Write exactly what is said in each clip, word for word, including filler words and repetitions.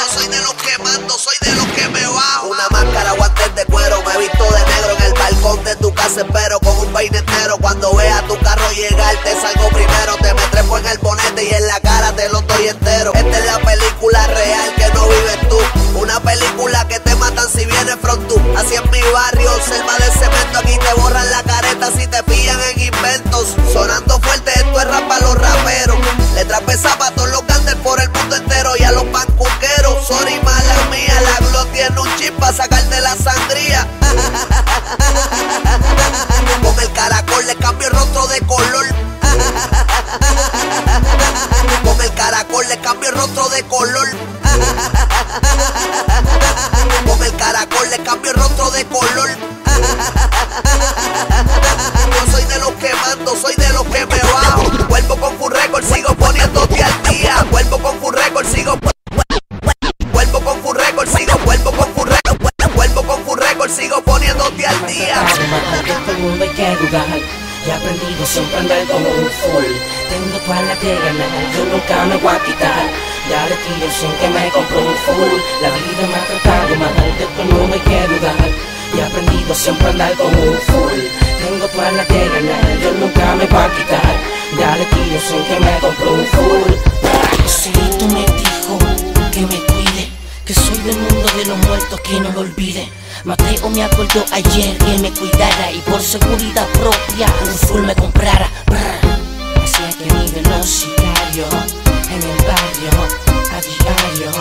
No soy de los que mando, soy de los que me bajo. Una máscara, guantes de cuero, me he visto de negro en el balcón de tu casa, espero con un peine entero. Cuando vea tu carro llegar, te salgo primero, te me trepo en el bonete y en la cara te lo doy entero. Esta es la película real que no vives tú, una película que te matan si vienes from tú. Así es mi barrio, selva de cemento, aquí te borran la careta si te pillan en inventos. Sonando fuerte, esto es rap para los raperos, letras pesadas para todos los ganders por el mundo entero. Y a los pancuqueros, sorry mala mía, la Glo tiene un chip para sacarte la sangría. Con el caracol le cambio el rostro de color. Con el caracol le cambio el rostro de color. Con el caracol le cambio el rostro de color. Yo soy de los que mando, soy de los que me bajo. Vuelvo con Full Record, sigo poniéndote al día. Vuelvo con Full Record, sigo Vuelvo con Full Record, sigo Vuelvo con Full Record, vuelvo con Full Record, sigo poniéndote al día. Todo el mundo hay que dudar. Ya he aprendido siempre a andar como un full. Tengo toda la que ganar, yo nunca me voy a quitar. Ya le tiro sin que me compro un full. La vida me ha tratado mal, de todo el mundo hay que dudar. Ya he aprendido siempre a andar como un full. Tengo toda la que ganar, yo nunca me voy a quitar. Ya le tiro sin que me compro un full. Joselito me dijo que me cuide, que soy del mundo de los muertos, que no lo olvide. Mateo me acordó ayer que me cuidara y por seguridad propia un full me comprara. Brr. Hacía que mi velocidad en el barrio a diario.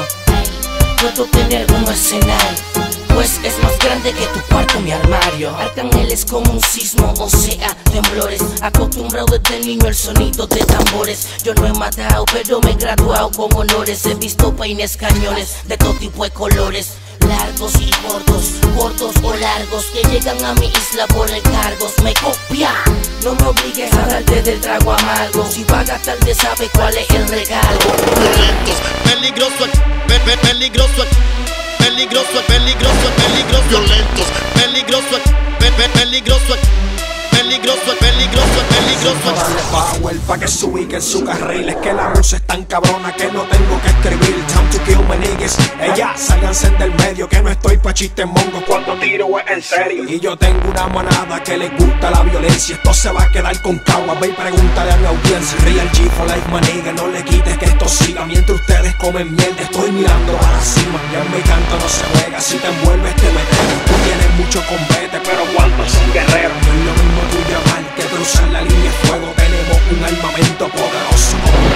Puedo tener un arsenal, pues es más grande que tu cuarto, mi armario. Arcángel es como un sismo, o sea, temblores. Acostumbrado desde niño al sonido de tambores. Yo no he matado, pero me he graduado con honores. He visto peines, cañones de todo tipo de colores, largos y cortos, cortos o largos, que llegan a mi isla por encargos. Me copia, no me obligues a darte del trago amargo. Si va a gastar, te sabe cuál es el regalo. Violentos, peligroso, pe pe peligroso, peligroso, peligroso, peligroso. Violentos, peligroso, pe pe peligroso. Peligroso, peligroso, peligroso. Dale power pa' que se ubique en su carril. Es que la música es tan cabrona que no tengo que escribir. Time to kill my niggas. Ella, sálganse del medio, que no estoy pa' chistes mongos cuando tiro es en serio. Y yo tengo una manada que les gusta la violencia. Esto se va a quedar con cagua. Ve y pregúntale a mi audiencia. Real G for life, my nigga. No le quites que esto siga. Mientras ustedes comen mierda, estoy mirando a la cima. Ya en mi canto no se juega. Si te envuelves, te metes. Tú tienes mucho combate, pero ¿cuántos son guerreros? No es lo mismo tú llamar que cruzar la línea de fuego. Tenemos un armamento poderoso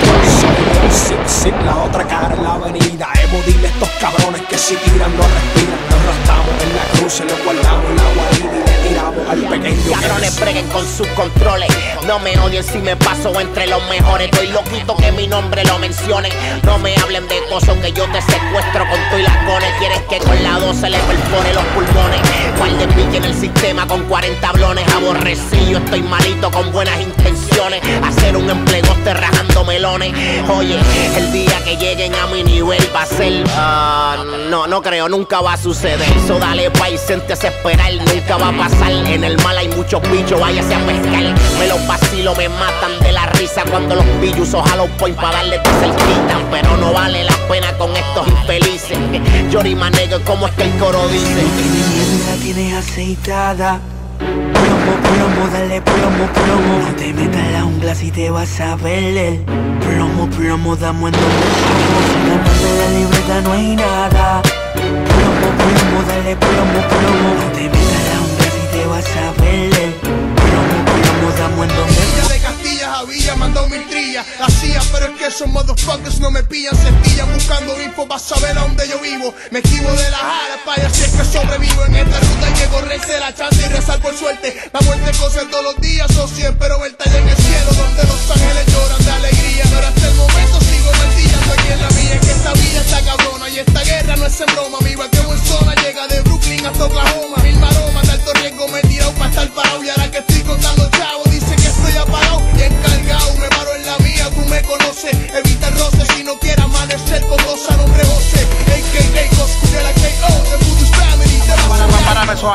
como sí, sí, la otra cara en la avenida. Hemos dile a estos cabrones que si tiran no respiran. Nos rastamos en la cruz, se lo guardamos en la guarida y le tiramos al pequeño. Cabrones breguen con sus controles, no me odien si me paso entre los mejores. Estoy loquito que mi nombre lo mencionen. No me hablen de cosas que yo te secuestro con tu y las cones. Quieres que con la dos se le perfore los pulmones. Cual de pique en el sistema con cuarenta blones. Aborrecido, estoy malito con buenas intenciones. Hacer un emplegoste rajando melones. Oye, el día que lleguen a mi nivel va a ser uh, no, no creo, nunca va a suceder. So dale país, siéntese esperar, nunca va a pasar. En el mal hay muchos bichos, váyase a pescar. Me los vacilo, me matan de la risa cuando los pillos ojalá point pa' darle tu cerquita. Pero no vale la pena con estos infelices. Yori manego, como es que el coro dice. Tienes miedo, la tienes aceitada. Plomo, plomo, dale plomo, plomo. No te metas en la jungla si te vas a perder. Plomo, plomo, damos en donde estamos. Ganando la libreta no hay nada. Plomo, plomo, dale plomo, plomo. No te metas en la jungla si te vas a perder. Plomo, plomo, damos en donde estamos. De Castilla a Villa mandó mil trillas. Hacía, pero es que esos motherfuckers no me pillan. Se pillan buscando info para saber a dónde yo vivo. Me esquivo de la jara para allá si es que sobrevivo. En esta ruta hay que correrse la chance y rezar por suerte. La muerte cosa todos los días o cien, pero el taller en el cielo donde los ángeles lloran de alegría. Pero hasta el momento sigo martillando aquí en la mía. Que esta vida está cabrona y esta guerra no es en broma. Mi vaqueo en zona llega de Brooklyn hasta Oklahoma. Mil maromas de alto riesgo me he tirado para estar parado. Y ahora que estoy contando chavos dice que estoy apagado y encargado. Me paro en la mía, tú me conoces. Evita el roce si no quieres amanecer con dos a nombre José. A K A Coscu de la K O de Voodoo's Family. Para, para, para eso ahí.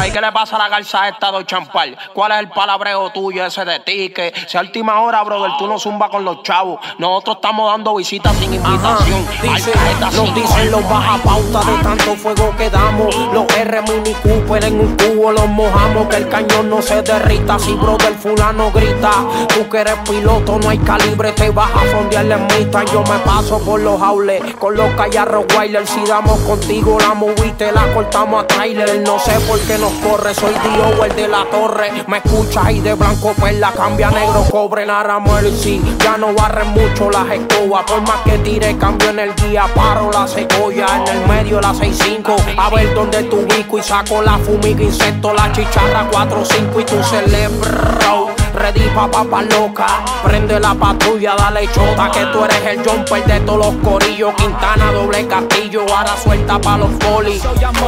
Ey, ¿qué le pasa a la garza esta de Champal? ¿Cuál es el palabreo tuyo ese de ti? Que si a última hora, brother, tú no zumba con los chavos. Nosotros estamos dando visitas sin invitación. Dice, nos dicen los baja pauta de tanto fuego que damos. Los R Mini Cooper en un cubo los mojamos. Que el cañón no se derrita. Si brother fulano grita, tú que eres piloto, no hay calibre, te vas a fondear la mitad. Yo me paso por los jaules con los callarros Wilder. Si damos contigo la movie, te la cortamos a trailer. No sé por qué nos corre, soy Dio, el de la torre. Me escuchas y de blanco perla cambia negro cobre. Nara Mercy, ya no barren mucho las escobas. Por más que tire cambio en el guía, paro la secoya. En el medio la seis cinco, a ver dónde tu ubico. Y saco la fumiga, insecto, la chicharra cuatro cinco. Y tu celebro, ready pa' papa loca. Prende la patrulla, dale chota, que tú eres el jumper de todos los corillos. Quintana, doble castillo, ahora suelta pa' los polis.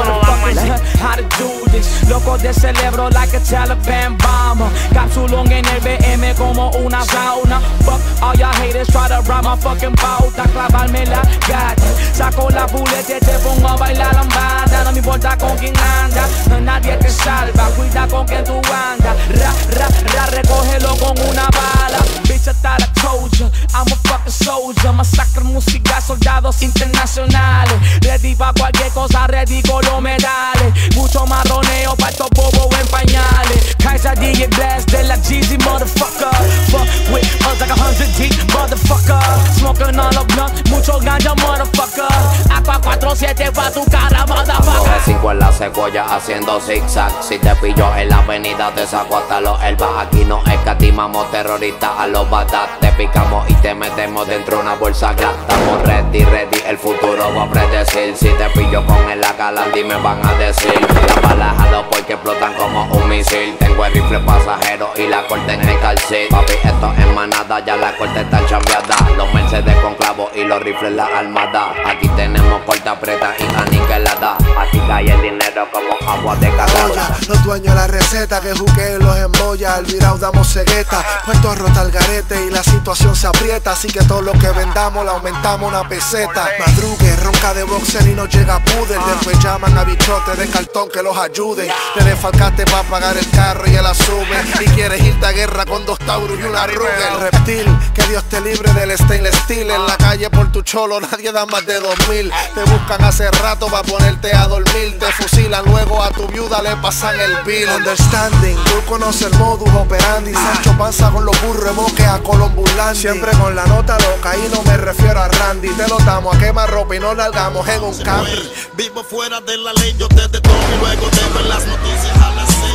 How to do this, loco de cerebro like a Taliban bomber. Capsulón en el B M como una sauna. Fuck all y'all haters, try to ride my fucking pauta. Clavarme la gata, saco la buleta y te pongo a bailar la banda. No me importa con quién anda, no hay nadie que salva. Cuida con quien tú andas, ra, ra, ra, recógelo con una bala. Bitch, I thought I told ya, I'm a fucking soldier. Masacre, música, soldados internacionales. Ready pa' cualquier cosa, ready con los medales. Mucho marroneo pa' estos bobos en pañales. Kaiser D J Blast de la Jeezy, motherfucker. Fuck with us like a hundred deep, motherfucker. Smoking all of blunt, mucho ganja, motherfucker. Aqua cuatro siete pa' tu cara, motherfucker. Coge cinco en la secuoya haciendo zigzag. Si te pillo en la avenida te saco hasta los elbas. Aquí no escatimamos terroristas a los batas. Te picamos y te metemos dentro de una bolsa glass. Estamos ready, ready, el futuro va a predecir. Si te pillo con el Acalandí me van a decir. Las balas a los porque explotan como un misil. Tengo el rifle pasajero y la corte en el calcit. Papi, esto es manada, ya la corte está chambeada. Los Mercedes con clavos y los rifles la armada. Aquí tenemos corta preta y aniquilada. Aquí cae el dinero como agua de cagada. Los dueños de la receta que juqueen los embolla. Al virao damos cegueta, puesto rota el garete y la situación se aprieta. Así que todo lo que vendamos le aumentamos una peseta. Madrugue, ronca de boxer y no llega puder. Después llaman a bichotes de cartón que los ayuden. Te desfalcaste para pagar el carro y el asume. Y quieres irte a guerra con dos Taurus y una Ruger. Reptil, que Dios te libre del stainless steel. En la calle por tu cholo nadie da más de dos mil. Te buscan hace rato para ponerte a dormir. Te fusilan, luego a tu viuda le pasan el bill. Understanding, tú conoces el modus operandi. Sancho Panza con los burros, evoque a Columbulandi. Siempre con la nota loca y no me refiero a Randy. Te lo damos a quemar ropa y no largamos en un Camry. Vivo fuera de la ley, yo te detono y luego te ver las noticias a las seis.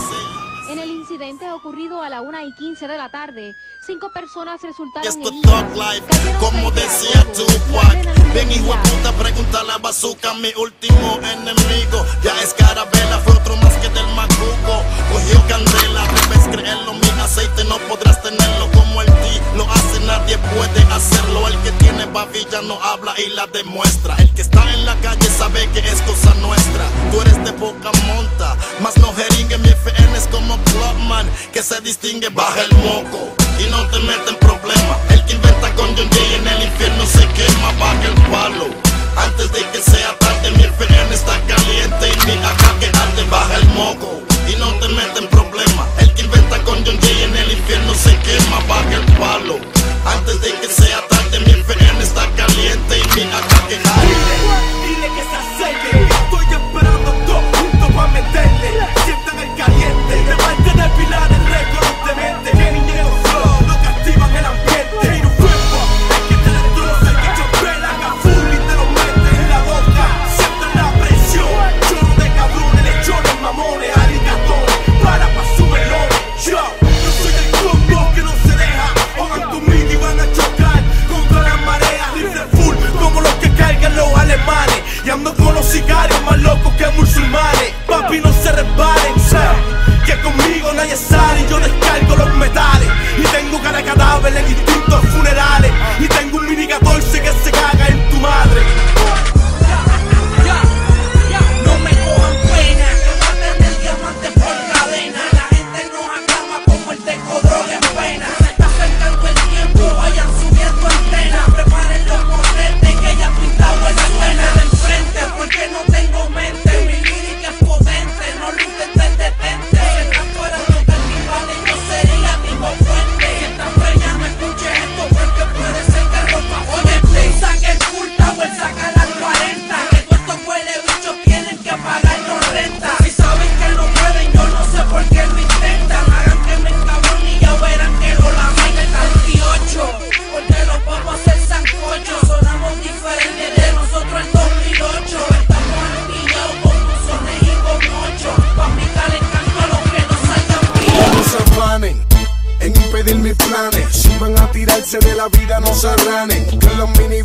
En el incidente ocurrido a la una y quince de la tarde, cinco personas resultaron Esto heridas. Talk Life, como decía Tupac. Bien hijo de puta, pregunta la bazooka, mi último enemigo. Ya es Carabela, fue otro más que del macuco. Cogió candela, debes creerlo, mi aceite no podrás tenerlo como el ti. Lo hace, nadie puede hacerlo. El que tiene babilla no habla y la demuestra. El que está en la calle sabe que es cosa nuestra. Tú eres de poca monta, más no jeringue. Mi F N es como Clubman, que se distingue, baja el moco y no te mete en problema. El que inventa con John Jay en el infierno se quema, baja el palo. Antes de que sea tarde, mi F N está caliente y mi ataque arde, baja el moco y no te mete en problema. El que inventa con John Jay en el infierno se quema, baja el palo. Antes de que sea tarde, mi F N está caliente y mi ataque arde. Dile que se acerque, estoy esperando todo juntos para meterle. Sientan el caliente, de parte del pilar el récord de mente. Que niñeros flow, no castigan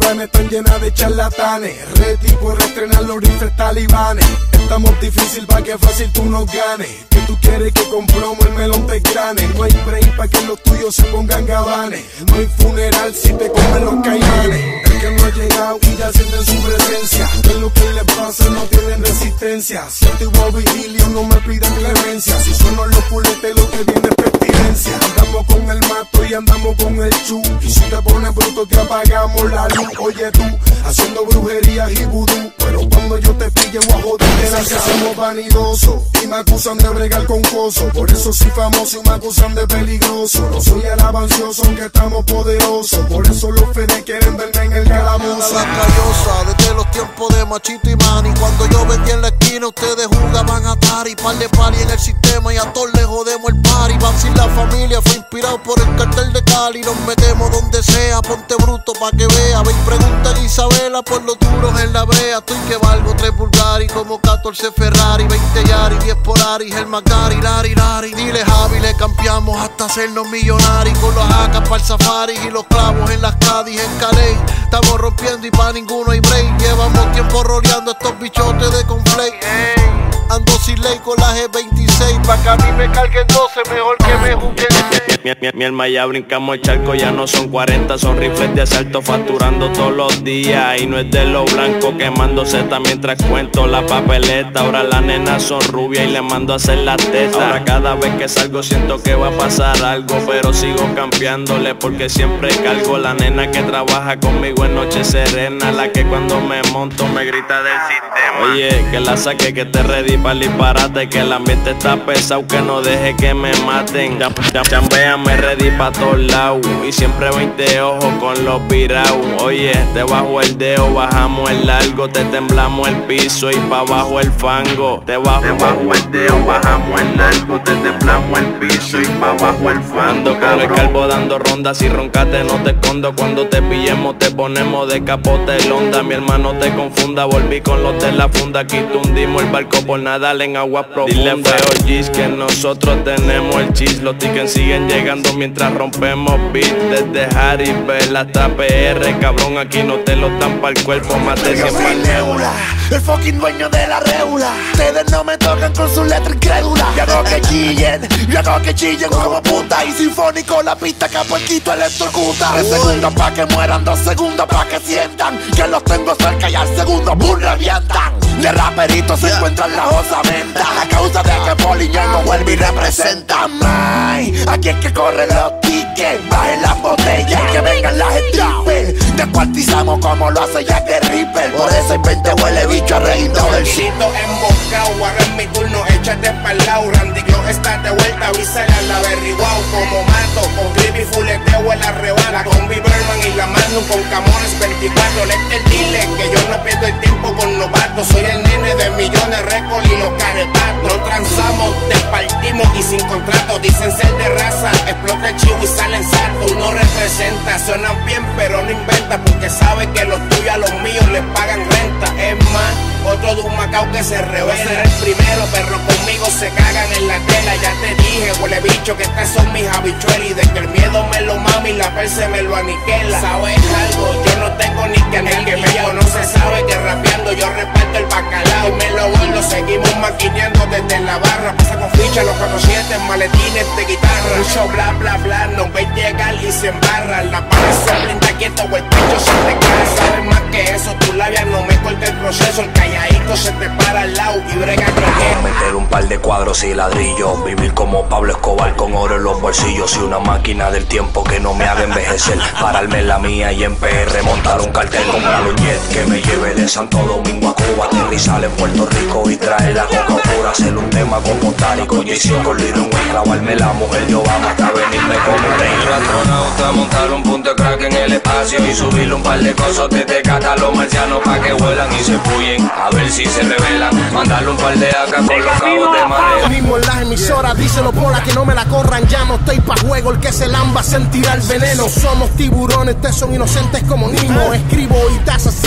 ventanas están llenas de charlatanes. Ready por estrenar los rifles talibanes. Estamos difícil pa' que fácil tú nos ganes. Que tú quieres que con promo el melón te grane. No hay break pa' que los tuyos se pongan gabanes. No hay funeral si te comen los caimanes. El que no ha llegado y ya sienten su presencia. Que lo que les pasa no tienen resistencia. Si a tu Bobby Dilio no me pidan clemencia. Si son los puletes lo que viene es pertinencia. Andamos con el mato y andamos con el chu. Y si te pones bruto te apagamos la luz. Oye tú, haciendo brujerías y vudú. Pero cuando yo te pille voy a joder. Que somos vanidosos y me acusan de bregar con coso. Por eso soy famoso y me acusan de peligroso. No soy el avancioso aunque estamos poderosos. Por eso los fedes quieren verme en el calabozo. La callosa desde los tiempos de Machito y Manny. Cuando yo vendí en la esquina ustedes jugaban a Atari. Par de pari en el sistema y a todos les jodemos el party. Vacil la familia fue inspirado por el cartel de Cali. Nos metemos donde sea, ponte bruto pa' que vea. Ve y pregunta a Isabela por los duros en la brea. Estoy que valgo tres Bulgari como catorce Ferrari, veinte Yari, diez por Ari, el Macari, Lari, Lari. Dile Javi, le cambiamos hasta hacernos millonarios. Con los acas para el safari y los clavos en las Cádiz, en Calais. Estamos rompiendo y pa' ninguno hay break. Llevamos tiempo roleando estos bichotes de conflake. Ando sin ley con la G veintiséis. Pa' que a mí me carguen doce, mejor que me juzguen. Mi, mi, mi alma ya brincamos el charco, ya no son cuarenta, son rifles de asalto facturando todos los días. Y no es de lo blanco quemándose mientras cuento la papeleta. Ahora las nenas son rubias y le mando a hacer la teta. Ahora cada vez que salgo siento que va a pasar algo, pero sigo campeándole porque siempre cargo. La nena que trabaja conmigo en noche serena, la que cuando me monto me grita del sistema. Oye, que la saque, que te ready para el disparate, que el ambiente está pesado, que no deje que me maten. Ya, ya, Chambeame ready pa' todos lados y siempre veinte ojos con los virados. Oye, te bajo el dedo, bajamos el largo, te temblamos el piso y pa' abajo el fango. Te bajo, te bajo el dedo, bajamos el largo, te temblamos el piso y pa' abajo el fango. Ando con el calvo dando rondas y roncate no te escondo. Cuando te pillemos te ponemos de capote el onda. Mi hermano te confunda, volví con los de la funda. Aquí tundimos el barco por nadar en agua profunda. Dile feo Gis que nosotros tenemos el chis. Los tickets siguen llegando mientras rompemos beat. Desde Harrisburg hasta P R, cabrón, aquí no te lo dan pa'l cuerpo. Más de cien Neula, el fucking dueño de la reula. Ustedes no me tocan con su letra incrédula. Yo hago que chillen, yo hago que chillen como puta. Y sinfónico la pista que a puerquito electrocuta. Tres segundos pa' que mueran, dos segundos pa' que sientan que los tengo cerca y al segundo ¡bum! Revientan. De raperitos se encuentran la osamenta. A causa de que Poliñón no vuelve y representa. May, aquí es que corren los tickets. Bajen las botellas y que vengan las strippers. Descuartizamos como lo hace Jack the Ripper. Por eso hay veinte huele bicho arreguindado del shit. Emboscado, ahora es mi turno, échate pa'l lado. Randy Glock está de vuelta, avísale a la Berry Wow. Como mato, con clip y fuleteo en la rebana. Con B. Berman y la Magnum con Camores veinticuatro. Lete dile que yo no pierdo el tiempo con novatos. Soy el nene de millones récord y los carepatos. No transamos, despartimos y sin contrato. Dicen ser de raza, explota el chivo y salen saltos. Tú no representas, suenan bien pero no inventas. Porque sabes que los tuyos a los míos les pagan renta. Es más, otro de un Macao que se revela. Ser el primero, perro conmigo se cagan en la tela. Ya te dije, huele bicho, que estas son mis habichuelas. Y de que el miedo me lo mami y la perse me lo aniquila. ¿Sabes algo? Yo no tengo ni que el que me conoce sabe que rapeando yo reparto el bacalao. Y me lo voy, lo seguimos maquineando desde la barra. Pasa con ficha, los cuatrocientos maletines de guitarra. Mucho bla bla bla, no ve llegar y se embarra. La pared se brinda quieto o el pecho se te cae. Sabes más que eso, tu labia no me corta el proceso. El calladito se te para al lado y brega con él. Meter un par de cuadros y ladrillos. Vivir como Pablo Escobar con oro en los bolsillos. Y una máquina del tiempo que no me haga envejecer. Pararme en la mía y en P R montar un cartel. Comprar un jet que me lleve de Santo Domingo a Cuba. Aterrizar en Puerto Rico y traer la coca pura. Hacer un tema con Botánico, J C con Lirón. Clavarme la mujer, yo vamos hasta venirme como rey. El astronauta montar un punto de crack en el espacio. Y subirle un par de cosas desde cata a los marcianos pa' que vuelan y se fuyen. A ver si se revelan. Mandarle un par de acá con los cabos de mareo. Mismo en las emisoras, díselo pola que no me la corran. Ya no estoy pa' juego, el que se lamba sentirá el veneno. Somos tiburones, ustedes son inocentes como Nimo. Escribo y te asesino.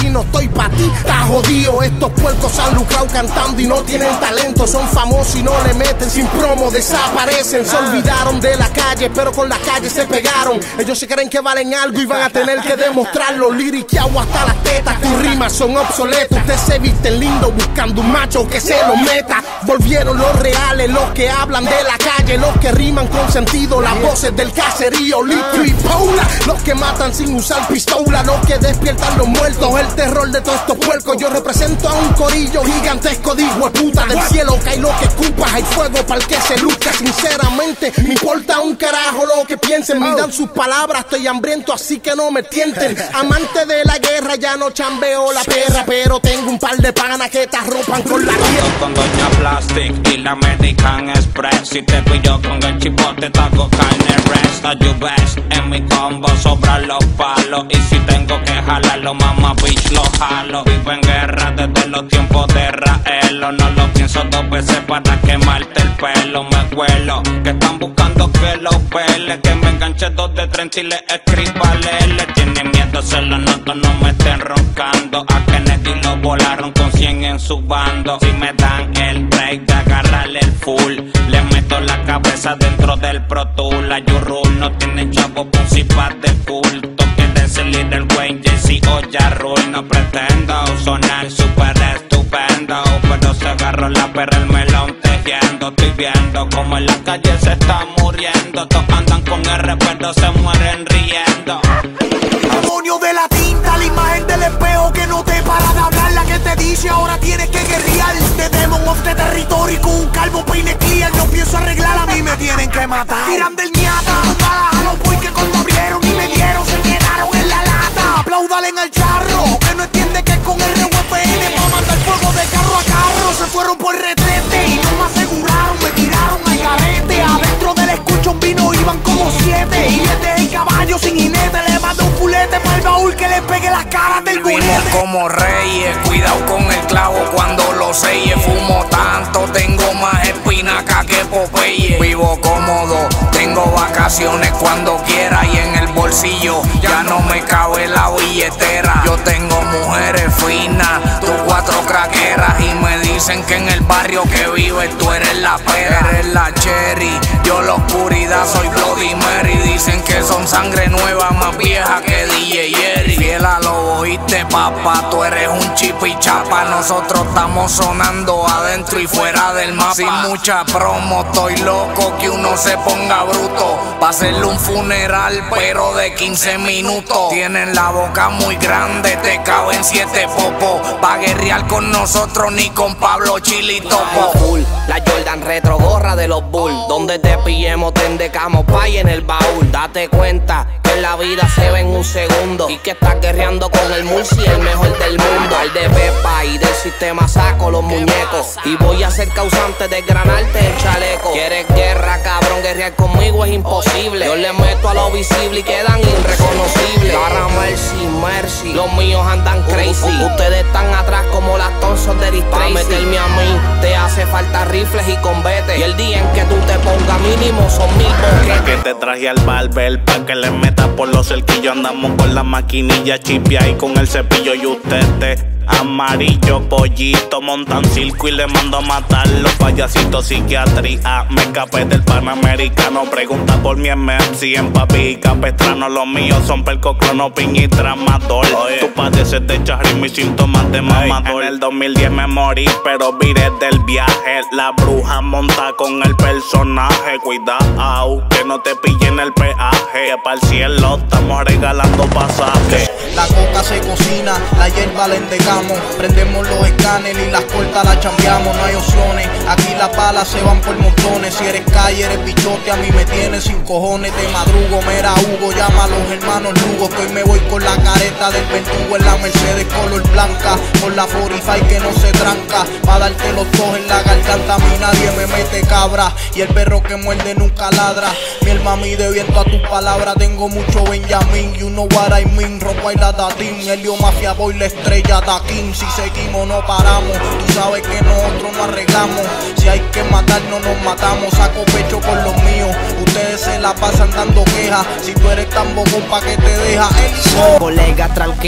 no estoy pa' ti, está jodido. Estos puercos se han lucrado cantando y no tienen talento. Son famosos y no le meten, sin promo desaparecen. Se olvidaron de la calle, pero con la calle se pegaron. Ellos se creen que valen algo y van a tener que demostrarlo. Liriqueado hasta las tetas, tus rimas son obsoletas. Ustedes se visten lindo buscando un macho que se lo meta. Volvieron los reales, los que hablan de la calle, los que riman con sentido, las voces del caserío, Litro y Paula, los que matan sin usar pistola, los que despiertan los muertos, el terror de todos estos puercos. Yo represento a un corillo gigantesco de hijueputa. Del cielo cae lo que escupas, hay fuego para el que se lucha. Sinceramente, me importa un carajo lo que piensen. Me dan sus palabras, estoy hambriento, así que no me tienten. Amante de la guerra, ya no chambeo la perra, pero tengo un par de panas que te arropan con la tierra. Con Doña Plastic y la American Express. Si te pillo con el chipote, te hago carne rest. A you best, en mi combo sobran los palos. Y si tengo que jalarlo, mamá bitch, lo jalo. Vivo en guerra desde los tiempos de Raelo. No lo pienso dos veces para quemarte el pelo. Me huelo, que están buscando que lo pele. Que me enganche dos de treinta y le escriba le tienen miedo, se lo noto, no me estén roncando. A Kennedy lo volaron con cien en su bando. Si me dan el break de agarrarle el full, le meto la cabeza dentro del Pro Tool. La Yurul no tiene chavo principal de culto. Quiere salir el Wayne, Jay-Z o Ja Rule. No pretendo sonar super estupendo, pero se agarró la perra el melón tejiendo. Estoy viendo como en la calle se está muriendo. Todos andan con R, pero se mueren riendo. Demonio de la tinta, la imagen del espejo que no te para de hablar, la que te dice ahora tienes que guerrear. The Demon of the Territory con un calvo peine clear. No pienso arreglar, a mí me tienen que matar. Tiran del ñata, balas a los boys que cuando abrieron y me dieron se quedaron en la lata. Apláudale en el charro, que no entiende que es con el R U P N pa' mandar fuego de carro a carro. Se fueron por retrete y no me aseguraron, me tiraron al garete. Adentro del escucho un vino iban como siete. Y les dejé el caballo sin jinete, le mandé un fulete para el baúl que le pegue las caras del Vivimos como reyes, cuidado con el clavo cuando lo selle. Fumo tanto, tengo más espinaca que Popeye. Vivo cómodo, tengo vacaciones cuando quiera. Y en el bolsillo ya no me cabe la billetera. Yo tengo mujeres finas, tú cuatro craqueras. Y me dicen que en el barrio que vives tú eres la pera. Eres la cherry, yo la oscuridad soy Bloody Mary. Dicen que son sangre nueva, más vieja que D J Jerry. Fiel a lo oíste, papá, tú eres un chip y chapa. Nosotros estamos sonando adentro y fuera del mapa. Sin mucha promo, estoy loco que uno se ponga bruto pa' hacerle un funeral, pero de quince minutos. Tienen la boca muy grande, te caben siete popos. Pa' guerrear con nosotros ni con Pablo Chili Topo. La Jordan retro, gorra de los Bulls. Donde te pillemos, te endecamos pay en el baúl. Date cuenta que la vida se ve en un segundo y que estás guerreando con el Murci, el mejor del mundo. Al de Pepa y del sistema saco los muñecos y voy a ser causante de granarte el chaleco. ¿Quieres guerra, cabrón? Guerrear conmigo es imposible. Yo le meto a lo visible y quedan irreconocibles. Para Mercy, Mercy, los míos andan crazy. Ustedes están atrás como las Thompson de Eric Tracy. Pa' meterme a mí te hace falta rifles y combate. Y el día en que tú te pongas mínimo son mil boquetes. Que te traje al barber pa' que le metas por los cerquillos. Andamos con la maquinilla chipia y con el cepillo. Y ustedes amarillo, pollito, montan circo y le mando a matar los payasitos. Psiquiatría, me escapé del Panamericano. Pregunta por mi M C en Papi y Capestrano. Los míos son perco, clonopin y tramador. Tú padeces de charri, mis síntomas de mamador. En el dos mil diez me morí, pero viré del viaje. La bruja monta con el personaje. Cuidado, que no te pillen el peaje. Que pa'l cielo estamos regalando pasajes. La coca se cocina, la hierba la endecamos. Prendemos los escáneres y las cortas las chambeamos. No hay opciones, aquí las balas se van por montones. Si eres calle, eres bichote, a mí me tienes sin cojones. De madrugo, mera Hugo, llama a los hermanos Lugo. Que hoy me voy con la careta del verdugo en la Mercedes color blanca. Con la cuarenta y cinco que no se tranca. Pa' darte los dos en la garganta, a mí nadie me mete cabra. Y el perro que muerde nunca ladra. Mi alma mide viento a tus palabras. Tengo mucho Benjamín, you know what I mean. Ropa y la datín, Helio Mafia Boy, la estrella Taquín. Si seguimos no paramos, tú sabes que nosotros no arreglamos. Si hay que matarnos nos matamos. Saco pecho con los míos, ustedes se la pasan dando quejas. Si tú eres tan bocón pa' que te deja el colega tranquilito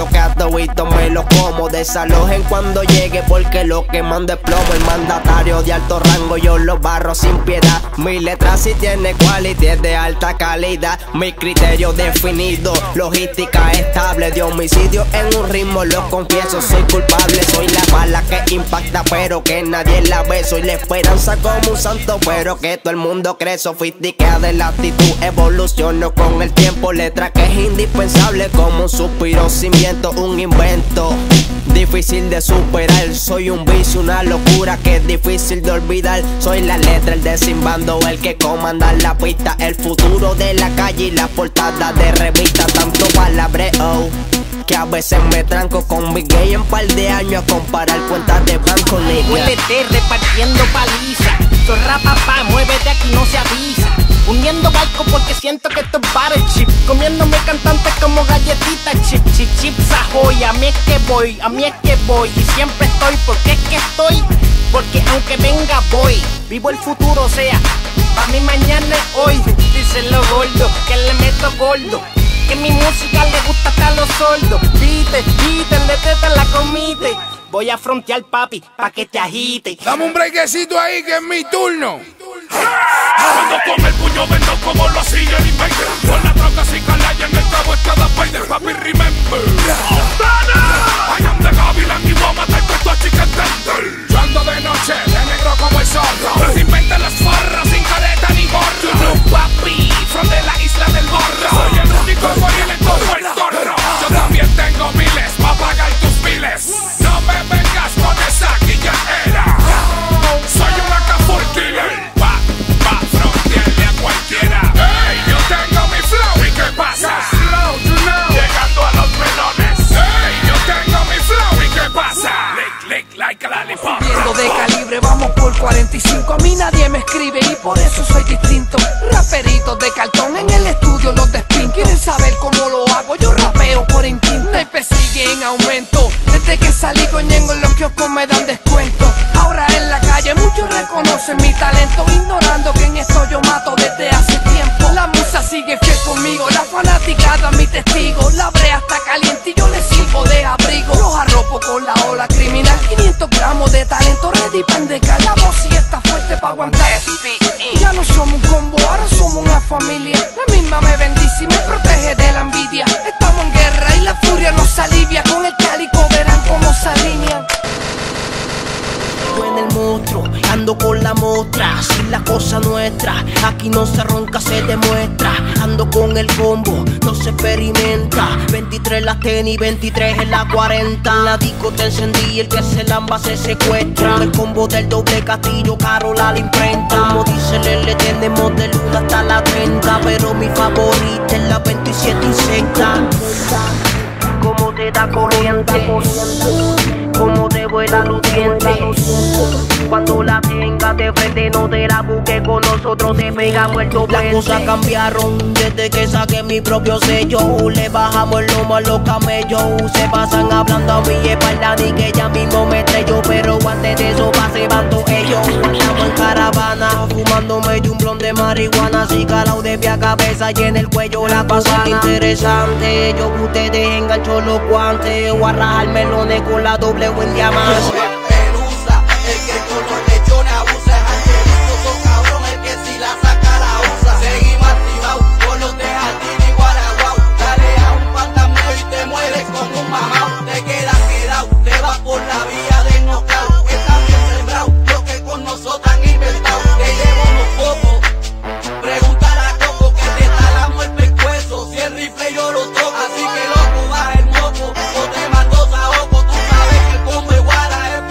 deslocados y me lo como. Desalojen cuando llegue porque lo que mando es plomo. El mandatario de alto rango yo lo barro sin piedad. Mi letra sí tiene quality, es de alta calidad. Mi criterio definido, logística estable. De homicidio en un ritmo lo confieso, soy culpable. Soy la bala que impacta pero que nadie la ve. Soy la esperanza como un santo pero que todo el mundo cree. Sofisticada de la actitud, evoluciono con el tiempo. Letra que es indispensable como un suspiro sin viento. Un invento difícil de superar. Soy un vicio, una locura que es difícil de olvidar. Soy la letra, el desimbando, el que comanda la pista. El futuro de la calle y la portada de revista. Tanto palabreo que a veces me tranco con mi gay en par de años a comparar cuentas de banco, nigga. Huélete repartiendo paliza. Zorra papá, muévete aquí, no se avisa. Uniendo barco porque siento que esto es battle chip. Comiéndome cantantes como galletitas chip, chip, chips ahoy. A mí es que voy, a mí es que voy. Y siempre estoy, porque es que estoy. Porque aunque venga voy. Vivo el futuro, o sea, pa' mi mañana es hoy. Díselo gordo, que le meto gordo. Que mi música le gusta hasta a los sordos. Vite, vite, le teta la comite. Voy a frontear, papi, pa' que te agite. Dame un brequecito ahí que es mi turno. Cuando con el puño vendo como lo hacía el Invader. Con la troca sin calaya en el cabo es cada Spider. Papi, remember I am the Gavilan y voy a matar puesto a Chicken Tender. Yo ando de noche, de negro como el zorro. Se inventan las farras sin careta ni gorro. No, papi, from de la isla del morro. Soy el único gorila en todo el torno. Yo también tengo miles pa' pagar tus miles. No me vengas con esa guilladera. Soy una Cafur killer. Pa, pa, frontearle a cualquiera. Hey, yo tengo mi flow. ¿Y qué pasa? Slow, you know. Llegando a los melones. Hey, yo tengo mi flow. ¿Y qué pasa? Lick, lick, like a lollipop. Subiendo de calibre, vamos por cuarenta y cinco. A mí nadie me escribe y por eso soy distinto. Raperitos de cartón en el estudio, los de spin. ¿Quieren saber cómo lo hago? Yo rapeo por instinto. El P sigue en aumento. Desde que salí con Ñengo en los kioscos me dan descuento. Ahora en la calle muchos reconocen mi talento, ignorando que en esto yo mato desde hace tiempo. La musa sigue fiel conmigo, la fanaticada mi testigo. La brea está caliente y yo le sigo de abrigo. Los arropo con la ola criminal, quinientos gramos de talento ready pendeca. La voz sí está fuerte pa' aguantar. Ya no somos un combo, ahora somos una familia. La misma me bendice y me protege de la envidia. Estamos en guerra y la furia nos alivia. Con el cálico verán cómo se alinean. En el monstruo, ando con la mostra, si la cosa nuestra, aquí no se ronca, se demuestra. Ando con el combo, no se experimenta. veintitrés las tenis, veintitrés en la cuarenta. La disco te encendí, el que se lamba se secuestra. El combo del doble castillo, Carola la imprenta. Como dice el L, tenemos del uno hasta la treinta. Pero mi favorita es la veintisiete insecta. Como te da corriente, como te vuela los dientes. Cuando la tengas de frente no te la busques, con nosotros te pegamos el doble. Las cosas cambiaron desde que saqué mi propio sello. Le bajamos el lomo a los camellos. Se pasan hablando a mi espalda ni que ya mismo me estrello. Pero antes de eso pase van todos ellos. Estamos en caravana fumándome de un blon de marihuana. Así calao de pie a cabeza y en el cuello la pasada. Interesante, yo que ustedes engancho los guantes o a rajar melones con la doble o en diamante. Pelusa, el que con los lechones abusa es angelito, son cabrón, el que si la saca la usa. Seguimos activados con los de jardín y guaraguao. Dale a un pantameo y te mueres como un mamao. Te quedas quedado, te vas por la vía del knockout. Están bien sembrados, lo que con nosotros han inventado. Te llevo unos pocos, pregúntale a Coco que te talamos el pescuezo. Si el rifle yo lo toco, así que loco baja el moco o te mato saoco. Tú sabes que el combo igual a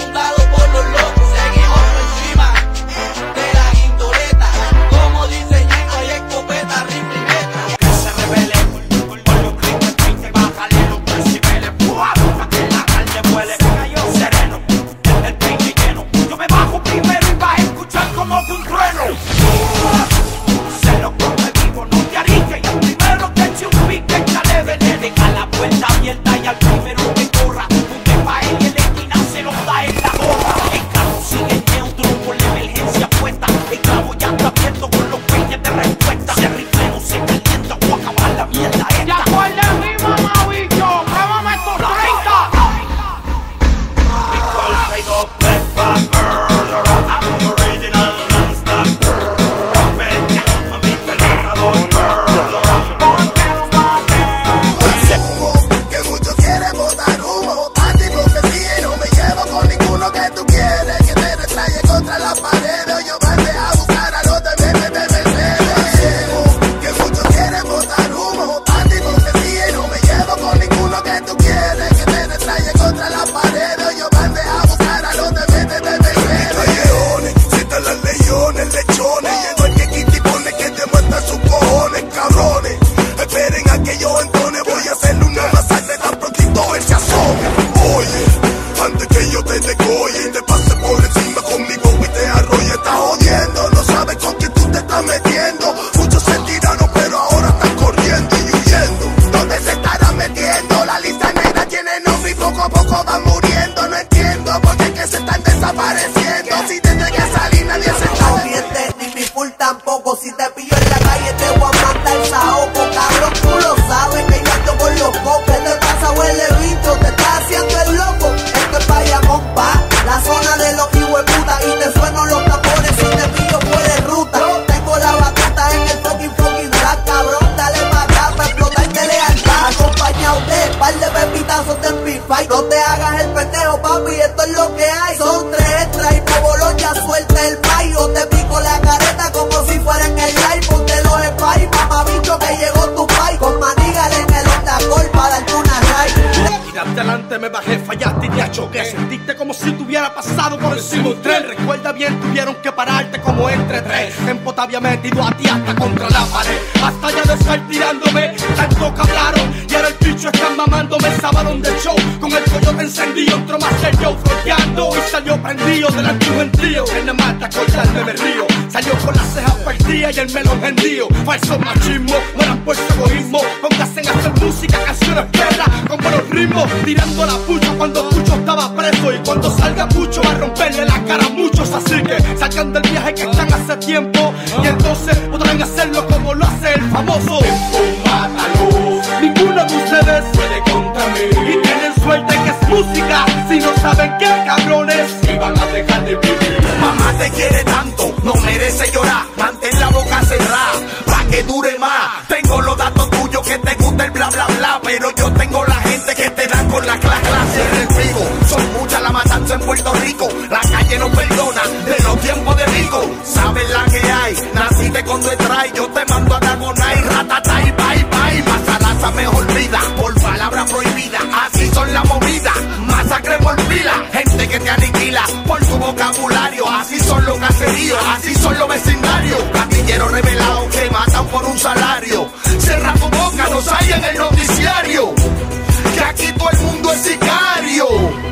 poco a poco van muriendo. No entiendo por qué es que se están desapareciendo. Si desde que salí nadie se está. No mientes ni mi full tampoco. Si te pillo en la calle te voy a matar saoco. Cabrón, tú lo sabes que yo ando con los cocos. ¿Qué te pasa, huele bicho? Te estás haciendo el loco. Esto es Bayamón, pa, la zona de los hijueputas. Y te suenan los tambores si te pillo fuera de ruta. Tengo la batuta en el fucking fucking rap, cabrón. Dale pa' acá pa' explotarte lealtad. Acompañado de par de pepitazos de Amplify. No te hagas el pendejo, papi, esto es lo que hay. Son tres extras y por Boloña suelta el payo. Te pico la careta como si fuera en el live. Ponte los spy, mamá bicho que llegó tu pai. Con manígale en el onda gol para darte una ride. Tiraste adelante, me bajé, fallaste y te choqué. Sentiste como si te hubiera pasado por encima un tren. Recuerda bien, tuvieron que pararte como entre tres. Tempo te había metido a ti hasta contra la pared. Hasta ya de estar tirándome, tanto que hablaron. Y ahora el bicho están mamándome el sábado del show. Con el coyote encendido, entró más el show fronteando. Y salió prendido del antiguo gentío. En la mata acordarme me río. Salió con las cejas partidas y el melón hendido. Falso machismo, mueran por su egoísmo. Póngase a hacer música, canciones perras con buenos ritmos. Tirando la pucho cuando Pucho estaba preso. Y cuando salga Pucho va a romperle la cara a muchos. Así que salgan del viaje que están hace tiempo. Y entonces podrán hacerlo como lo hace el famoso. Tiempo, mátalo. Ninguno de ustedes puede contra mí. Y tienen suerte que es música. Si no saben qué cabrones, y van a dejar de vivir. Mamá te quiere tanto, no merece llorar. Mantén la boca cerrada, pa' que dure más. Tengo los datos tuyos que te gusta el bla bla bla. Pero yo tengo la gente que te dan con la clase clase del vivo. Son muchas la matanza en Puerto Rico. La calle no perdona de los tiempos de Vigo. Sabes la que hay, naciste cuando trae. Yo te mando a Dagonay, ratata y bye bye. Masaraza mejor vida, por palabra prohibida. Así son las movidas, masacre por pila. Gente que te aniquila por tu vocabulario. Así son los caseríos, así son los vecindarios. Gatilleros revelados que matan por un salario. Cierra tu boca, nos hay en el noticiario. Que aquí todo el mundo es sicario.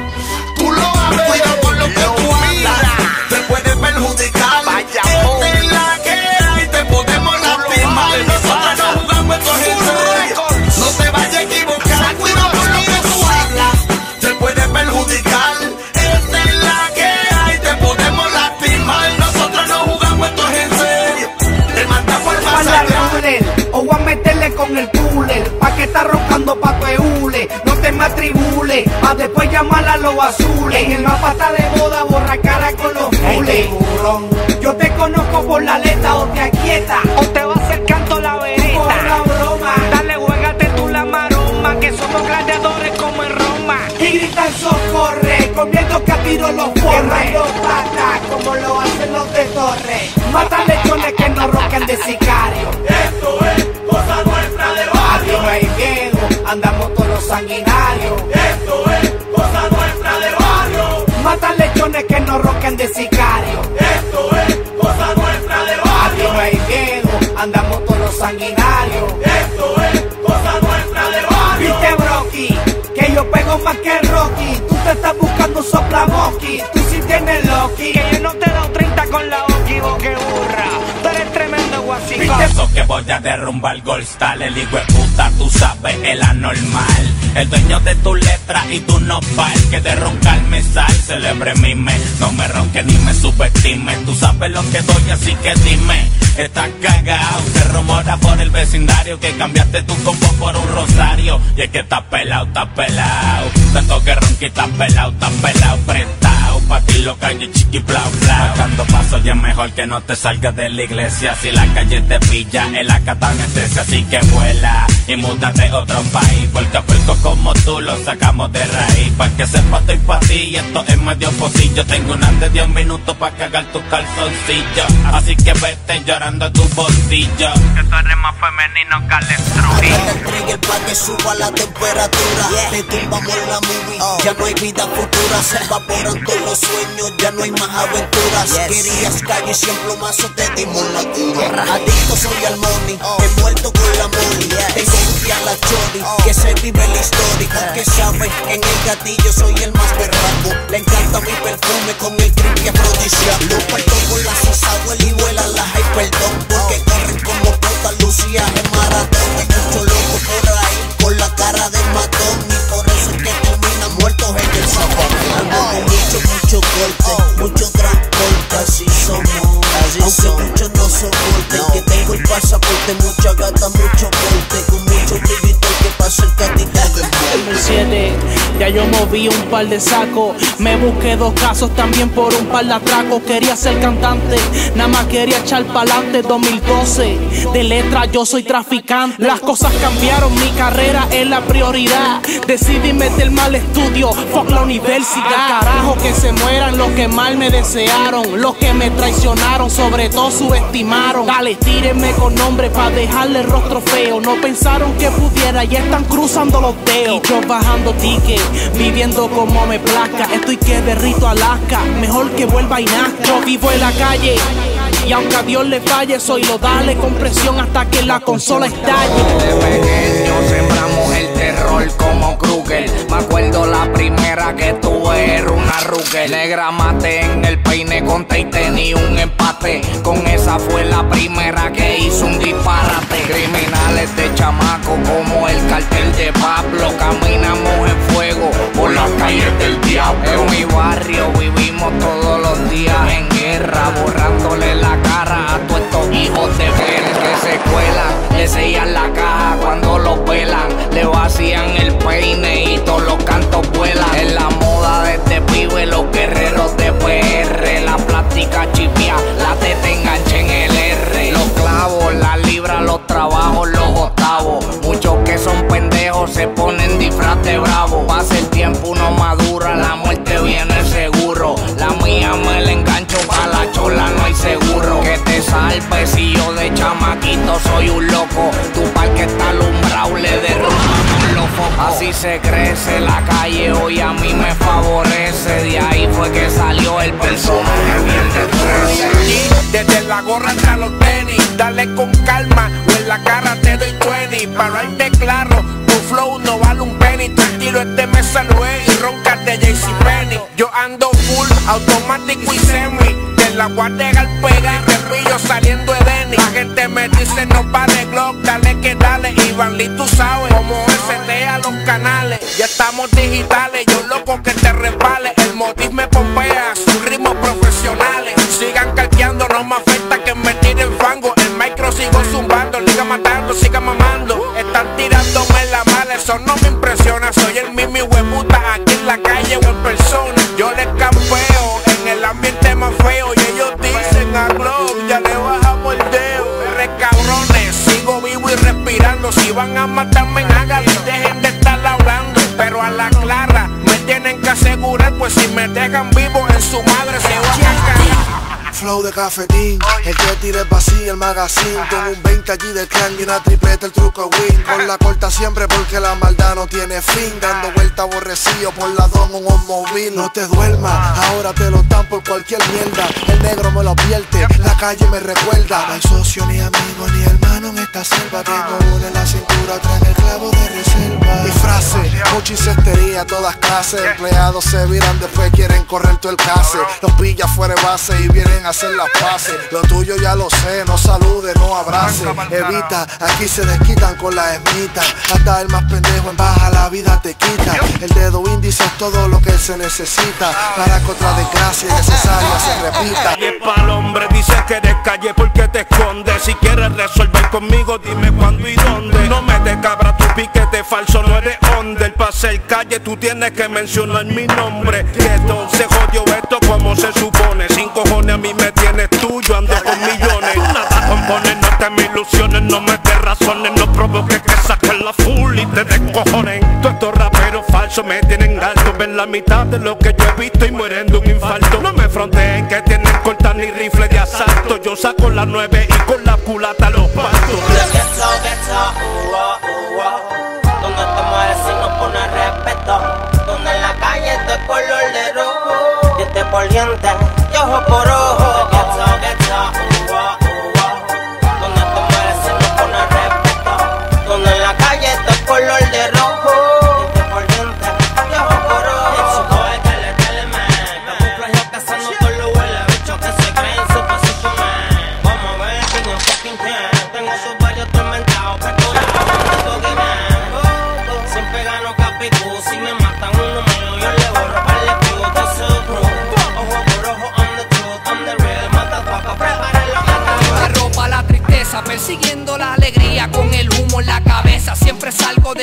Tú lo vas a ver, cuidado con lo que tú hablas. Te puede perjudicar. Vaya, esta es la que hay, te podemos lastimar. Nosotros no jugamos estos ensayos. No te vayas a equivocar. Cuidado con lo que tú hablas. Te puede perjudicar. Esta es la que hay, te podemos lastimar. Nosotros no jugamos estos en serio. Te manda por masacre. O voy a meterle con el cooler. Pa' que está roncando pa' tu eule. No te me atribules, pa' después llamar a los azules. En el mapa está de boda, borra cara con los fules. Yo te conozco por la letra, o te aquieta o te va acercando la vereta. Por la broma, dale, juégate tú la maroma. Que somos gladiadores como en Roma. Y gritan socorre, comiendo que a tiro los forres. Los patas, como lo hacen los de Torre. Matan lechones que no roncan de sicario. Esto es cosa nuestra de barrio. No hay miedo, andamos todos los sanguinarios. Esto es cosa nuestra de barrio. Matan lechones que no roncan de sicario. Esto es cosa nuestra de barrio. No hay miedo, andamos todos los sanguinarios. Esto es cosa nuestra de barrio. Viste, Brocky, que yo pego más que Rocky. Tú te estás buscando un soplamoqui. Tú sí tienes Loki. Que yo no te he dado treinta con la Oki, boque burra. Tú eres tremendo guasico. Viste eso que voy a derrumbar Gold Star. El hijo de puta, tú sabes, el anormal. El dueño de tu letra y tu nopal. Que de roncar me sal, celebre mi mes. No me ronque ni me subestime. Tú sabes lo que doy, así que dime. Estás cagao, se rumora por el vecindario que cambiaste tu combo por un rosario. Y es que estás pelado, estás pelado. Tanto que ronqui, estás pelado, estás pelado, prestado. Pa' ti lo calle chiqui blau blau. Marcando pasos y es mejor que no te salgas de la iglesia. Si la calle te pilla, el acá te anestesia. Así que vuela y múdate a otro país. Porque a puercos como tú lo sacamos de raíz. Pa' que sepa estoy pa' ti y esto es medio pocillo. Tengo un de diez minutos pa' cagar tus calzoncillos. Así que vete llorando a tu bolsillo. Que tú eres más femenino que Alex Trujillo. El trigger pa' que suba la temperatura. Te tumbamos la movie, ya no hay vida futura. Se evaporan todos los sueños, ya no hay más aventuras. Querías calle y siempre plomazo te dimos la cura. Adicto soy al money, he muerto con la money. Tengo un día la chori, que se vive la historia. Porque sabe, en el gatillo soy el más berraco. Le encanta mi perfume con el creepy afrodisíaco. Parto con la Sisagüel y vuela la high, perdón. Porque corren como puta Lucía en maratón. Hay mucho loco por ahí, con la cara de matón. Y por eso es que terminan muertos yo moví un par de sacos. Me busqué dos casos también por un par de atracos. Quería ser cantante, nada más quería echar pa'lante. Dos mil doce, de letra yo soy traficante. Las cosas cambiaron, mi carrera es la prioridad. Decidí meterme al estudio, fuck la universidad. Al carajo que se mueran los que mal me desearon, los que me traicionaron, sobre todo subestimaron. Dale, tírenme con nombre pa' dejarle el rostro feo. No pensaron que pudiera y están cruzando los dedos. Y yo bajando ticket, viviendo como me plazca. Estoy que derrito Alaska, mejor que vuelva y nazca. Yo vivo en la calle y aunque a Dios le falle, soy lo dale con presión hasta que la consola estalle. De pequeño sembramos el terror como Kruger. Me acuerdo la primera que tuve era una Ruger. Negra mate en el peine con y tenía un empate. Con esa fue la primera que hizo un disparate. Criminales de chamaco como el cartel de Pablo. Caminamos en fuego por las calles del diablo. En mi barrio vivimos todos los días en guerra, borrándole la cara a todos estos hijos de ver que se cuelan, le sellan la caja cuando los pelan, le vacían el peine y todos los cantos vuelan. En la moda de este pibe, los guerreros de P R, la plástica chipia, la teta enganche en el R. Los clavos, la libra, los trabajos, los octavos. Muchos que son pendejos se ponen disfraz de bravo. Pasa el tiempo, uno madura, la muerte viene seguro. La mía me la engancho, pa' la chola no hay seguro. Que te salve si yo de chamaquito soy un loco. Tu parque está alumbrado, le derrumbamos los focos. Así se crece la calle, hoy a mí me favorece. De ahí fue que salió el personaje bien de trece. Desde la gorra hasta los tenis, dale con calma o en la cara te doy veinte. Para darte claro, tu flow no vale un penny. Tranquilo, este me saludé y roncas de JCPenney. Yo ando full, automático y semi. De la guardia al pega y repillo saliendo de Denny. La gente me dice no pare Glock, dale que dale. Iván Lee, tú sabes cómo S T a los canales. Ya estamos digitales, yo loco que te resbale. El motif me pompea, sus ritmos profesionales. Sigan calqueando, no me afecta que me tiren fango. El micro sigo zumbando, liga matando, siga mamando. Están tirándome la mala, eso no me impresiona. Soy el mimi hueputa aquí en la calle o en persona. Yo les campeo en el ambiente más feo. Y ellos dicen a Glock, ya le bajamos el dedo. Re cabrones, sigo vivo y respirando. Si van a matarme, háganlo y dejen de estar hablando. Pero a la clara me tienen que asegurar, pues si me dejan vivo en su madre se van a cagar. Flow de cafetín, el que tire vacío el magazine. Con un veinte allí del clan y una tripleta el truco win. Con la corta siempre porque la maldad no tiene fin. Dando vuelta aborrecido por la don un móvil. No te duermas, ahora te lo dan por cualquier mierda. El negro me lo advierte, la calle me recuerda. No hay socio ni amigo ni hermano en esta selva. Tengo una en la cintura, otra en el clavo de reserva. Mi frase, mucha incestería a todas clases. Empleados se viran después quieren correr todo el case. Los pillas fuera de base y vienen a hacer las paces. Lo tuyo ya lo sé, no salude, no abrace. Evita, aquí se desquitan con la esmita. Hasta el más pendejo en baja la vida te quita. El dedo índice es todo lo que se necesita para que otra desgracia necesaria se repita. Calle pa'l hombre, dices que eres calle porque te escondes. Si quieres resolver conmigo, dime cuándo y dónde. No me des cabra tu piquete falso, no eres onda. El pase el calle, tú tienes que mencionar mi nombre. Y entonces jodió esto como se supone. Sin cojones a mí me tienes tú, yo ando con millones. Nada compone, no te me ilusiones, no me des razones, no provoques que saquen la full y te descojonen. Todos estos raperos falsos me tienen alto, ven la mitad de lo que yo he visto y mueren de un infarto. No me fronteen que tienen cortas ni rifles de asalto. Yo saco las nueve y con la culata los parto. Donde te mueres si no pones respeto. Donde en la calle te color de rojo. Diente por diente y ojo por ojo. Ghetto, ghetto, uh, uh, uh. Donde te mueres si no pones respeto. Donde en la calle te color de rojo. Diente por diente y ojo por ojo. It's your boy, dale, dale, man. Camuflaje cazando todos los huele bichos que se creen super Superman. Vamos a ver quién es fucking can. Tengo sus varios tormentados, pero siempre gano capicú. Si me matan uno mío, yo le borro para el pivo de su crew. Ojo por ojo, I'm the truth, I'm the real motherfucker. Prepárenlo, me ropa la tristeza, persiguiendo la alegría con el humo en la cabeza. Siempre salgo de mi casa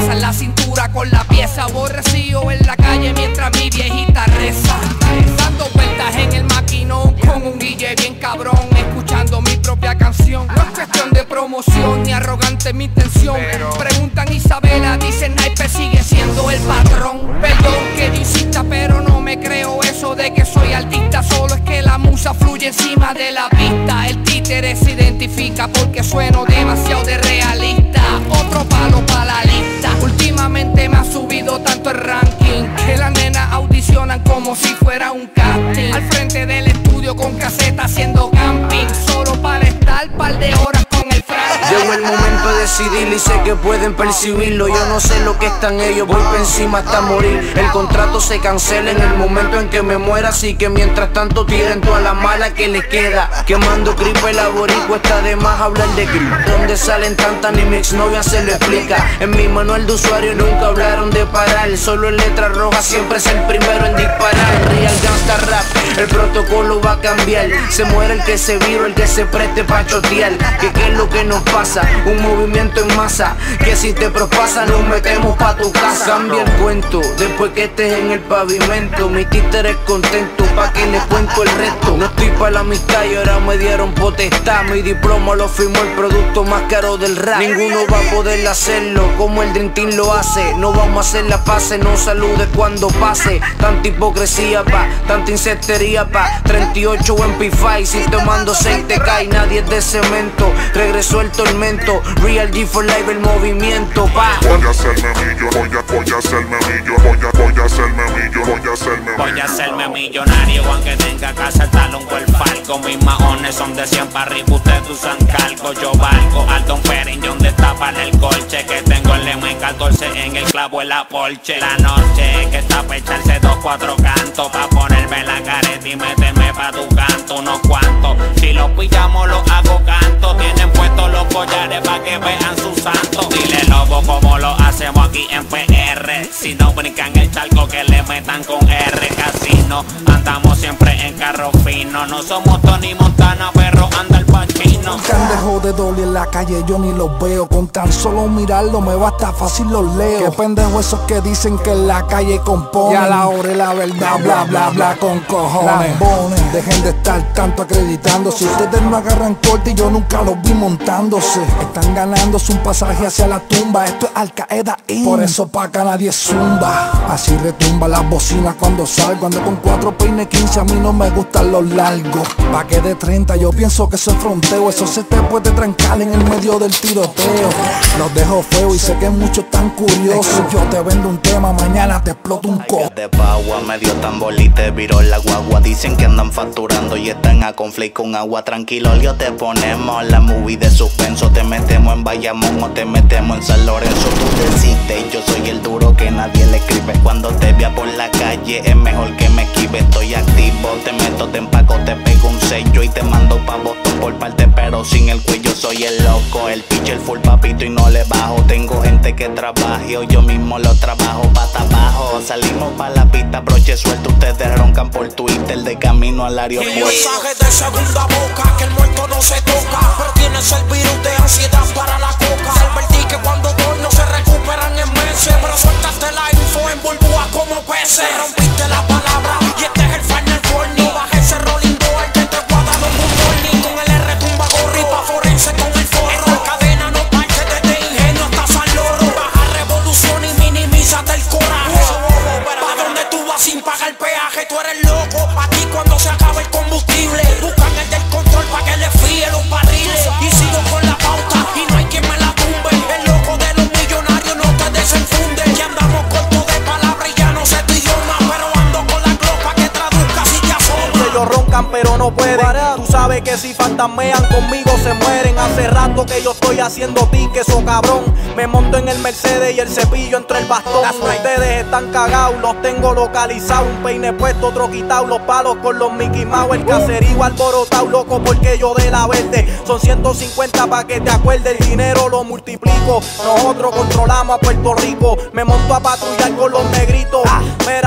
pasa en la cintura con la pieza. Aborrecido en la calle mientras mi viejita reza. Dando vueltas en el maquinón con un D J bien cabrón, escuchando mi propia canción. No es cuestión de promoción ni arrogante mi intención. Preguntan Isabela, dicen Naipe sigue siendo el patrón. Perdón que yo insista, pero no me creo eso de que soy artista. Solo es que la musa fluye encima de la pista. El títere se identifica porque sueno demasiado de realista. Otro palo para la lista. Últimamente me ha subido tanto el ranking que las nenas audicionan como si fuera un casting. Al frente del estudio con caseta haciendo camping, solo para estar par de horas con el Frank. Llegó el momento de decidir y sé que pueden percibirlo. Yo no sé lo que están ellos, voy por encima hasta morir. El contrato se cancela en el momento en que me muera, así que mientras tanto tiren toda la mala que les queda. Quemando creeper la boricua, está de más hablar de creep. Donde salen tantas ni mi exnovia se lo explica. En mi manual de usuario nunca hablaron de parar. Solo en letra roja siempre es el primero en disparar. Real Gangsta Rap, el protocolo va a cambiar. Se muere el que se viro, el que se preste pa' chotear. Que qué es lo que nos pasa, un movimiento en masa, que si te propasa nos metemos pa' tu casa. Cambia el cuento, después que estés en el pavimento. Mi títere contento, pa' que le cuento el resto. No estoy pa' la amistad y ahora me dieron potestad. Mi diploma lo firmó el producto más caro del rap. Ninguno va a poder hacerlo como el Dream Team lo hace. No vamos a hacer la pase, no saludes cuando pase. Tanta hipocresía pa, tanta insectería pa. treinta y ocho en P cinco, si te mando seis te cae. Nadie es de cemento, regresó el tormento. Real G for life, el movimiento pa. Voy a hacerme millo, voy a, voy a hacerme millo, voy a, voy a hacerme millo, voy a hacerme millo. Voy a hacerme millonario aunque tenga casa el talón o el falco. Mis maones son de cien para arriba, ustedes usan calco. Yo valgo Alton Periñón de tapa en el colche. Que tengo el M catorce en el clavo en la Porsche. La noche que está pa' echarse dos, cuatro cantos, pa' ponerme la careta y meterme pa' tu canto unos cuantos. Si los pillamos los hago canto. Tienen puestos los collares pa' que vean su santo. Dile lobo como lo hacemos aquí en P R. Si no brincan el charco que le metan con R. Casino, andamos siempre en carro fino. No somos Tony Montana, pero anda el Pachino. Pendejo de doble en la calle yo ni los veo. Con tan solo mirarlo me basta fácil los leo. Qué pendejo esos que dicen que en la calle componen. Y a la hora y la verdad bla bla bla con cojones. Lambones, dejen de estar tanto acreditando. Si ustedes no agarran corte y yo nunca los vi montándose. Están ganándose un pasaje hacia la tumba. Esto es Al Qaeda in. Por eso pa' acá nadie zumba. Así retumba las bocinas cuando salgo. Ando con cuatro peines quince, a mí no me gustan los largos. Pa' que de treinta yo pienso que eso es fronteo. Eso se te puede trancar en el medio del tiroteo. Los dejo feo y sé que muchos están curiosos. Yo te vendo un tema, mañana te exploto un co. De pagua, medio tambolite, viró la guagua. Dicen que andan facturando y están a conflicto con agua. Tranquilo, yo te ponemos la movie de suspenso. Te metemos en Bayamón o te metemos en San Lorenzo. Tú decides, yo soy el duro que nadie le escribe. Cuando te vea por la calle es mejor que me esquive. Estoy activo, te meto, te empaco, te pego un sello y te mando pa' botón por parte, pero sin el cuello. Soy el loco, el pitcher full papito y no le bajo. Tengo gente que trabaje o yo mismo lo trabajo pata abajo. Salimos pa' la pista, broche suelto. Ustedes roncan por Twitter de camino al aeropuerto. Y mensaje de segunda boca, que el muerto no se toca, pero tienes el virus de ansiedad para la coca. Advertí que cuando doy no se recuperan en meses, pero sueltaste la info en burbujas como peces. Rompiste la palabra y este es el final warning. No bajes ese rolling door que te guarda los morning. Con el R tumba gorri pa' forense con el forro. Esta cadena no parte desde Ingenio hasta San Loro. Baja revolución y minimízate el coraje. Pa' donde tú vas sin pagar peaje, tú eres loco. Aquí cuando se acaba el combustible, buscan el del control pa' que le fríe los barriles. Y sigo con la pauta y no hay quien me la tumbe. El loco de los millonarios no te desenfunde. Ya andamos cortos de palabras y ya no sé tu idioma, pero ando con la glopa que traduzca si te asombra. Ellos roncan pero no pueden. Tú sabes que si fantasmean conmigo se mueren. Hace rato que yo estoy haciendo tickets, o cabrón. Me monto en el Mercedes y el cepillo entre el bastón. Ustedes están cagados, los tengo localizados. Un peine puesto, otro quitado, los palos con los Mickey Mouse. El caserío alborotado, loco porque yo de la verde. Son ciento cincuenta pa' que te acuerdes, el dinero lo multiplico. Nosotros controlamos a Puerto Rico. Me monto a patrullar con los negritos. Mira,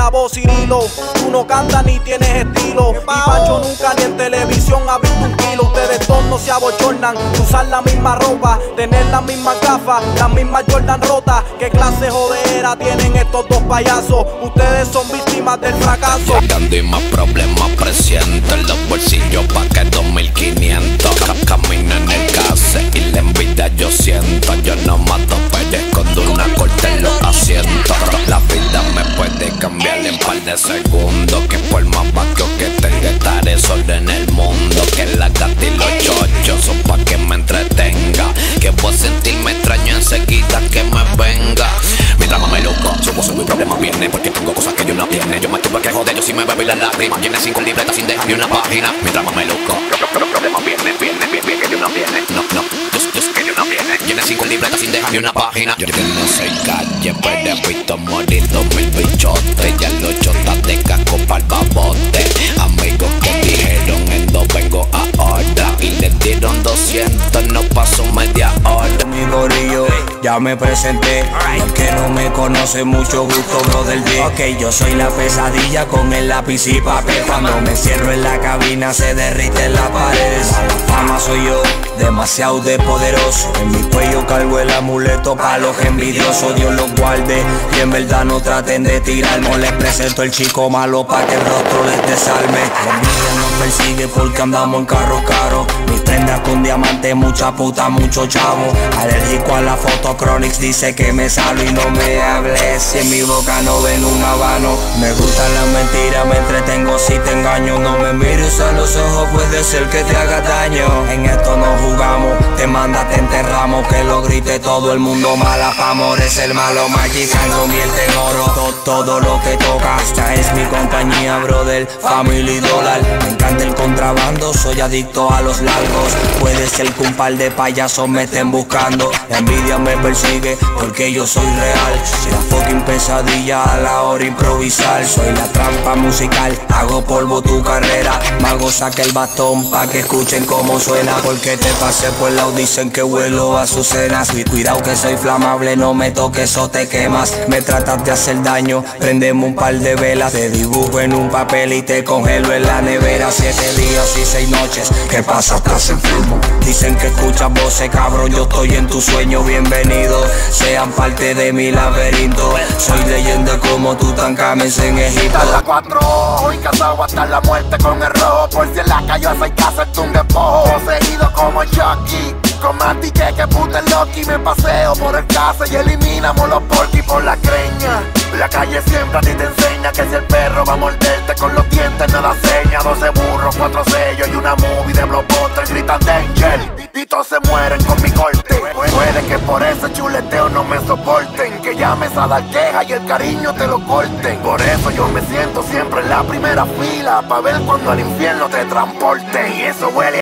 la voz, Cirilo. Tú no cantas ni tienes estilo. Y Pancho nunca ni en televisión ha visto un kilo. Ustedes dos no se abochornan, usar la misma ropa, tener las mismas gafas, las mismas Jordan rotas. ¿Qué clase jodera tienen estos dos payasos? Ustedes son víctimas del fracaso. Llegando y más problemas presiento en los bolsillos pa' que dos mil quinientos. Camino en el case y la envidia yo siento. Yo no mato pero escondo una corte en los asientos. La vida me puede cambiar en par de segundos. Que por más vacío que tenga estaré solo en el mundo. Que la gata y los chochos son pa' que me entretenga. Que voy a sentirme extraño enseguida que me venga. Mientras más me loco, su voz y mi problema viene porque tengo cosas que yo no tiene. Yo me tuve que joder, yo si me bebo y las lágrimas. Viene cinco libretas sin dejar ni una página. Mientras más me loco, los problemas vienen, vienen, vienen, que yo no tiene. No, no, yo, yo sé que yo no tiene. Viene cinco libretas sin dejar ni una página. Yo que no soy calle, pero he visto morir dos mil bichotes. Ya los chotas de casco pa'l babote. Amigos que dijeron en dos vengo ahora. Y les dieron doscientos, no pasó media hora. Mi gorillo, ya me presenté. El que no me conoce, mucho gusto, brother D. Ok, yo soy la pesadilla con el lápiz y papel. Cuando me cierro en la cabina se derrite en la pared. La fama soy yo, demasiado de poderoso. En mi cuello cargo el amuleto pa' los envidiosos. Dios los guarde y en verdad no traten de tirarme. Les presento el chico malo pa' que el rostro les desarme. La envidia nos persigue porque andamos en carros caros. Mis prendas con diamante, mucha puta, mucho chavo. Alérgico a la foto, Chronix dice que me salo y no me hables. Si en mi boca no ven un habano. Me gustan las mentiras, me entretengo si te engaño. No me mires a los ojos, puede ser que te haga daño. En esto no jugamos, te manda, te enterramos. Que lo grite todo el mundo, mala fama, es el malo. Magical, convierte en oro todo, todo lo que toca. Esta es mi compañía, brother, family dólar. Me encanta el contrabando, soy adicto a los largos. Puede ser que un par de payasos me estén buscando. La envidia me persigue porque yo soy real. Si la fucking pesadilla a la hora improvisar. Soy la trampa musical, hago polvo tu carrera. Mago saca el bastón pa' que escuchen cómo suena. Porque te pasé por el lado, dicen que huelo a sus cenas. Cuidado que soy flamable, no me toques o te quemas. Me tratas de hacer daño, prendemos un par de velas. Te dibujo en un papel y te congelo en la nevera. Siete días y seis noches, ¿qué pasa? Estás enfermo. Dicen que escuchas voces, cabrón, yo estoy en tu sueño. Bienvenido, sean parte de mi laberinto. Soy leyenda como Tutankamón en Egipto. Hasta las cuatro ojos y casado hasta la muerte con el rojo. Por si en la calle hay que hacerte un despojo. Poseído como Chucky, con Matique que puta el Loki. Me paseo por el casa y eliminamos los porquis por la creña. La calle siempre a ti te enseña que si el perro va a morderte con los dientes nada seña. Doce burros, cuatro sellos y una movie de blockbuster gritan danger. Y todos se mueren con mi corte. Puede que por ese chuleteo no me soporten. Que llames a dar queja y el cariño te lo corten. Por eso yo me siento siempre en la primera fila, pa' ver cuando al infierno te transporten. Y eso huele.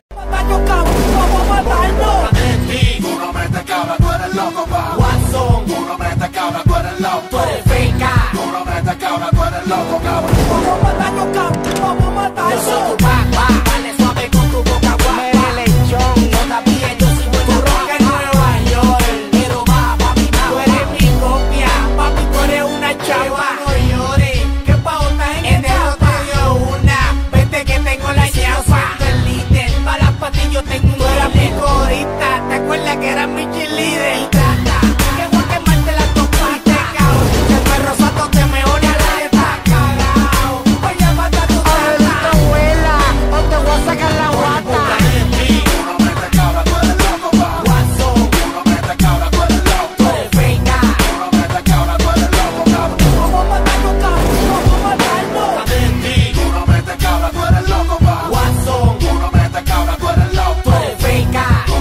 Tú no metes cabra, tú eres loco, pa. Watson. Tú no metes cabra, tú eres loco. Tú eres feca. Tú no metes cabra, tú eres loco, cabrón. Vamos a matarlo, cabrón. Vamos a matarlo. Yo soy tu papá. Dale suave con tu boca guapa. Lechón. Todavía yo soy buen rock en Nueva York. Pero va, papi, va. Tú eres mi copia. Papi, tú eres una chava. No llores. Que pa' otra gente no te dio una. Vete que tengo la llave. El líder. Para las patillas yo tengo un ahorita, ¿te acuerdas que era mi cheerleader? Trata, que voy a quemarte las dos partes, cabrón. El perro sato te me odia la letra, cagao. Voy a matar a tu tata. Abuela, o te voy a sacar la guata. Tú no metes cabra, tú eres loco, pa. Watson. Tú no metes cabra, tú eres loco. Tú eres feca. Tú no metes cabra, tú eres loco, cabrón. Vamos a matarlo, cabrón. Vamos a matarlo. Tú no metes cabra, tú eres loco, pa. Watson. Tú no metes cabra, tú eres loco. Tú eres feca.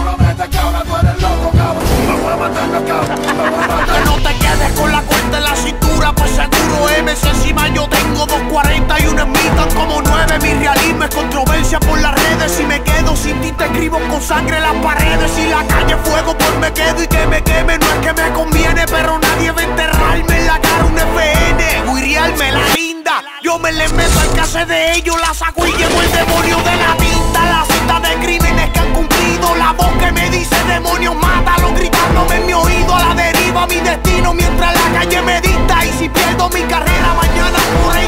Que no te quedes con la cuenta en la cintura, pues seguro M C encima yo tengo dos cuarenta y un Smith como nueve. Mi realismo es controversia por las redes. Si me quedo sin ti te escribo con sangre en las paredes. Si la calle fuego pues me quedo y que me queme. No es que me conviene, pero nadie va a enterrarme en la cara un F N. Guiriarme la linda, yo me le meto al case de ellos. La saco y llevo el demonio de la tinta. La cita de crímenes que han cumplido. La voz que me dice demonios mátalo, gritándome en mi oído. A la deriva mi destino mientras la calle me dicta. Y si pierdo mi carrera mañana por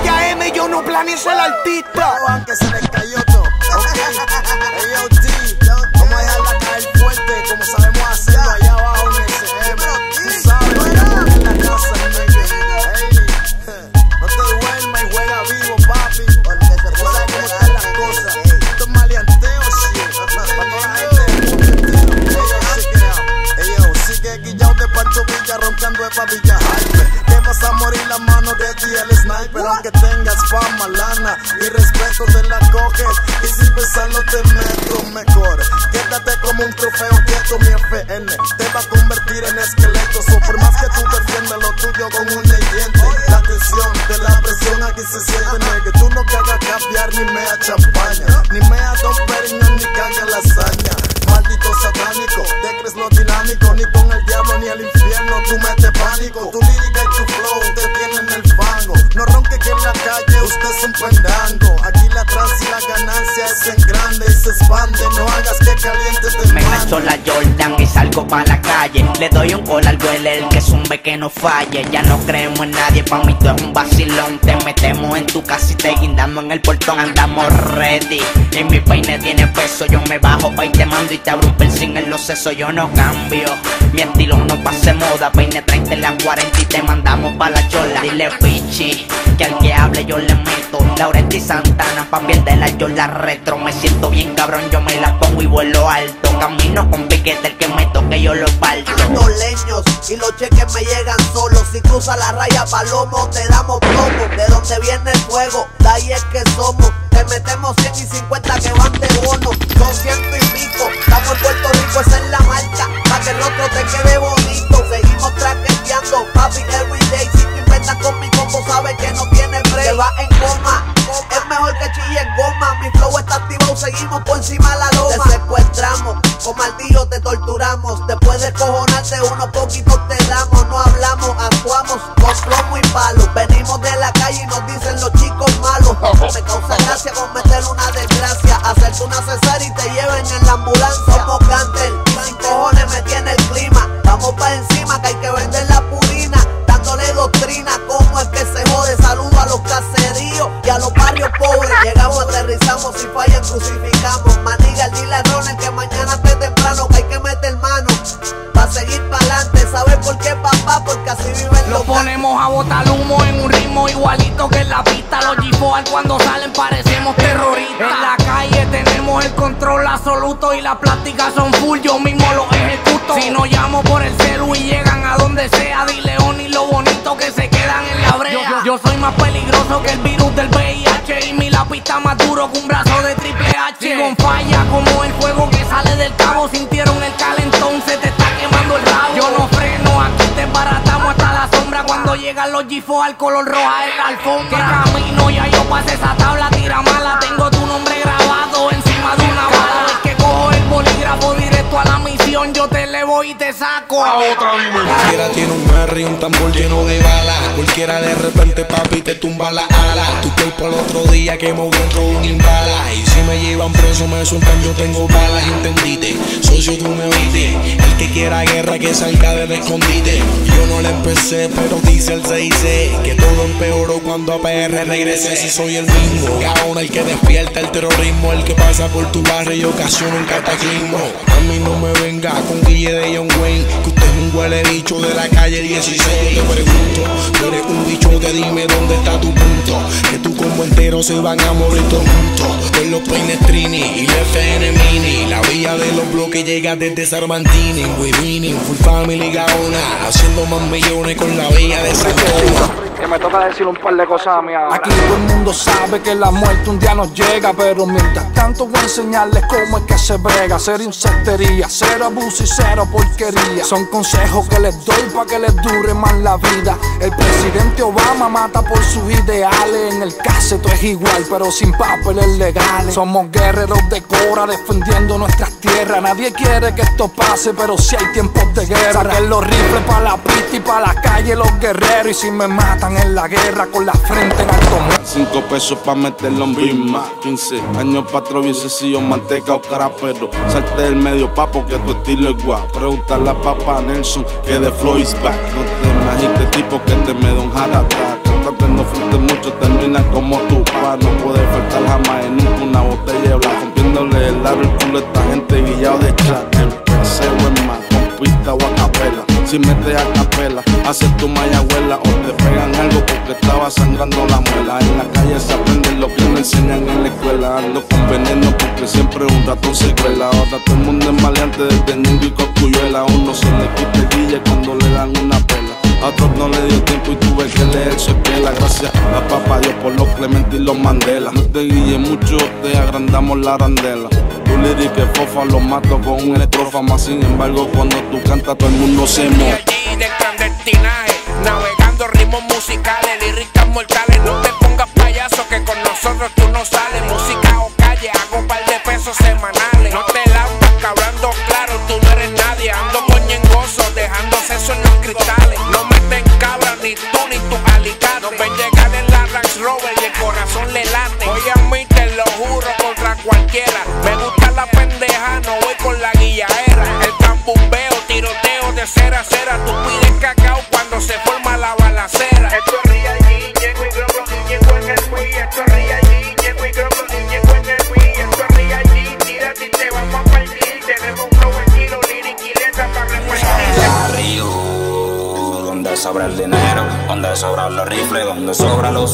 dice el artista. Aunque se les cayó todo. Okay. Hey, yo, T, vamos a dejarla caer fuerte como sabemos hacerlo allá abajo en el C M. Tú sabes, estamos en la casa, nigga. Hey, no te duermas y juega vivo, papi. Tú sabes cómo están las cosas. Esto es maleanteo, shit. Para toda la gente del mundo entero. Hey, yo, sí que guillao de Pancho Villa roncando de Villa Hype. Que vas a morir las manos de ti el sniper. Aunque tengas fama, lana y respeto te la coges. Y sin pensarlo te meto mejor. Quédate como un trofeo quieto, mi F N te va a convertir en esqueleto. So, por más que tú defiendas lo tuyo con uña y diente, la tensión de la presión aquí se siente, nigga. Tú no cagas caviar ni mea champaña, ni mea Don Perignon, ni caga lasaña. Maldito satánico, te crees lo dinámico. Ni con el diablo ni el infierno tú metes pánico. Tu lírica y tu flow te tienen el fango. No ronque que en la calle usted es un pendango. Aquí la trans y la ganancia es en grande y se expande. No hagas que caliente te me meto la Jordan y salgo pa' la calle. Le doy un gol al duele, el que zumbe que no falle. Ya no creemos en nadie, pa' mí tú es un vacilón. Te metemos en tu casa y te guindamos en el portón. Andamos ready y mi peine tiene peso. Yo me bajo pa' y te mando y te abro un piercing en los sesos. Yo no cambio, mi estilo no pase moda. Peine treinta en la cuarenta y te mandamos pa' la chola. Dile pichi, que al que hable yo le meto. Laurenti Santana, pa' pierdela yo la retro. Me siento bien cabrón, yo me la pongo y vuelo alto. Camino con piquete, el que me toque yo lo parto. Los leños y los cheques me llegan solos. Si cruza la raya palomo, te damos plomo. De donde viene el fuego, de ahí es que somos. Te metemos cien y cincuenta que van de bono. Son ciento y pico, estamos en Puerto Rico, esa es la marca. Pa' que el otro te quede bonito. Seguimos traqueteando, papi, everyday. Si te inventas con mi combo, sabes que no tiene break. Te va en coma, es mejor que chille en goma. Mi flow está activado, seguimos por encima de la loma. Te secuestramos, con martillo te torturamos. Después de cojonarte unos poquitos te damos. No hablamos, actuamos con plomo y palo. Venimos de la calle y nos dicen los chicos malos. Me causa gracia con meter una desgracia, hacerte una cesárea y te lleven en la ambulancia. Somos Gantel y sin cojones me tiene el clima. Vamos pa' encima que hay que vender la purina, dándole doctrina como es que se jode. Saludo a los caseríos y a los barrios pobres. Llegamos, aterrizamos, si fallan crucificamos. Maniga, dile a Ronald que mañana esté temprano, que hay que meter mano pa' seguir pa'lante. ¿Sabes por qué, papá? Porque así viven los. Lo ponemos a botar humo en un ritmo igualito que en la pista. Los G-Foal cuando salen parecemos terroristas. En la calle tenemos el control absoluto y las plásticas son full, yo mismo los ejecuto. Si no llamo por el celu y llegan a donde sea, dile Oni lo bonito que se quedan en la brea. Yo, yo, yo soy más peligroso que el virus del V I H y mi lápiz está más duro que un brazo de Triple H. Si con falla como el fuego que sale del cabo, sintieron el calentón, se te está quemando el rabo. Yo no freno, aquí te baratamos hasta la sombra. Cuando llegan los G-Foal al color roja en la alfombra. Que camino, ya yo pasé esa tabla, tira mala. Tengo tu nombre grabado encima de una bala. Es que cojo el bolígrafo directo a la misión. Yo te elevo y te saco a otra dimensión. Cualquiera tiene un Harry, un tambor lleno de balas. Cualquiera de repente, papi, te tumba la ala. Tu cuerpo al otro día quemó dentro de un imbala. Y si me llevan preso, me sueltan, yo tengo balas, ¿entendiste? Socio, tú me oíste. El que quiera guerra, que salga del escondite. Yo no le empecé, pero dice el seis C que todo empeoró cuando a P R regresé. Si soy el mismo, cabrón, el que despierta el terrorismo, el que pasa por tu barrio y ocasiona un cataclismo. A mí no me venga con Guille de John Wayne, que usted es un huele bicho de la calle dieciséis. Yo te pregunto, tú eres un bichote, dime dónde está tu punto. Que tu combo entero se van a morir todos juntos. Con los peines Trini y la F N Mini, la vía de los bloques llega desde Sarmantini. We winning, full family gaona, haciendo más millones con la vía de Sacoma. Que me toca decir un par de cosas a mi ahora. Aquí todo el mundo sabe que la muerte un día nos llega, pero mientras tanto voy a enseñarles cómo es que se brega. Cero insectería, cero abuso y cero porquería. Son consejos que les doy pa' que les dure más la vida. El presidente Obama mata por sus ideales. En el caso todo es igual, pero sin papeles legales. Somos guerreros de Cora defendiendo nuestras tierras. Nadie quiere que esto pase, pero si hay tiempos de guerra. Saquen los rifles pa' la pista y pa' la calle los guerreros. Y si me matan en la guerra con la frente en alto. Cinco pesos pa' meterlo en bima. Quince años pa' atravesar sencillo, manteca o carapero. Salte del medio papo que tu estilo es guap. Pregúntale a papá Nelson que de flow is back. No te imagites tipo que te me da un heart attack. Cántate no frente mucho muchos terminan como tú. Pa, no puede faltar jamás en nunca una botella de blanco, rompiéndole el labio el culo a esta gente guillado de chat. Empecé buen más, con pista o a capela. Si metes a capela, haces tu mayagüela o te pegan algo porque estaba sangrando la muela. En la calle se aprende lo que me enseñan en la escuela. Ando con veneno porque siempre un ratón se cuela. Ahora todo el mundo es maleante desde Ñengo y Cosculluela. A uno se le quita el guille cuando le dan una pela. A otros no le dio tiempo y tuve que leer su escuela. Gracias a papá Dios por los Clemente y los Mandela. No te guille mucho, te agrandamos la arandela. Tu lírica es fofa, lo mato con una estrofa más. Sin embargo, cuando tú cantas todo el mundo se moja. Allí de clandestinaje, navegando ritmos musicales, líricas mortales. No te pongas payaso que con nosotros tú no sales. Música o calle, hago un par de pesos semanales. No te lambas, que hablando claro, tú no eres nadie. Ando con Ñengoso, dejando seso en los cristales. No meten cabra ni tú ni tu alicate. Nos ven llegar en la Range Rover y el corazón le late. Oye a mí te lo juro contra cualquiera. Me gusta la pendeja, no voy con la guillaera. El cambumbeo, tiroteo de cera a cera. Tú pides cacao cuando se forma la balacera. Esto ríe allí, Ñengo y Grogro, Ñengo en el Wii. Esto ríe allí, Ñengo y Grogro, Ñengo en el Wii. Esto ríe allí, tírate y te vamos a partir. Tenemos un flow estilo lírica y letra para repartir. Donde sobra el dinero, donde sobran los rifles, donde sobran los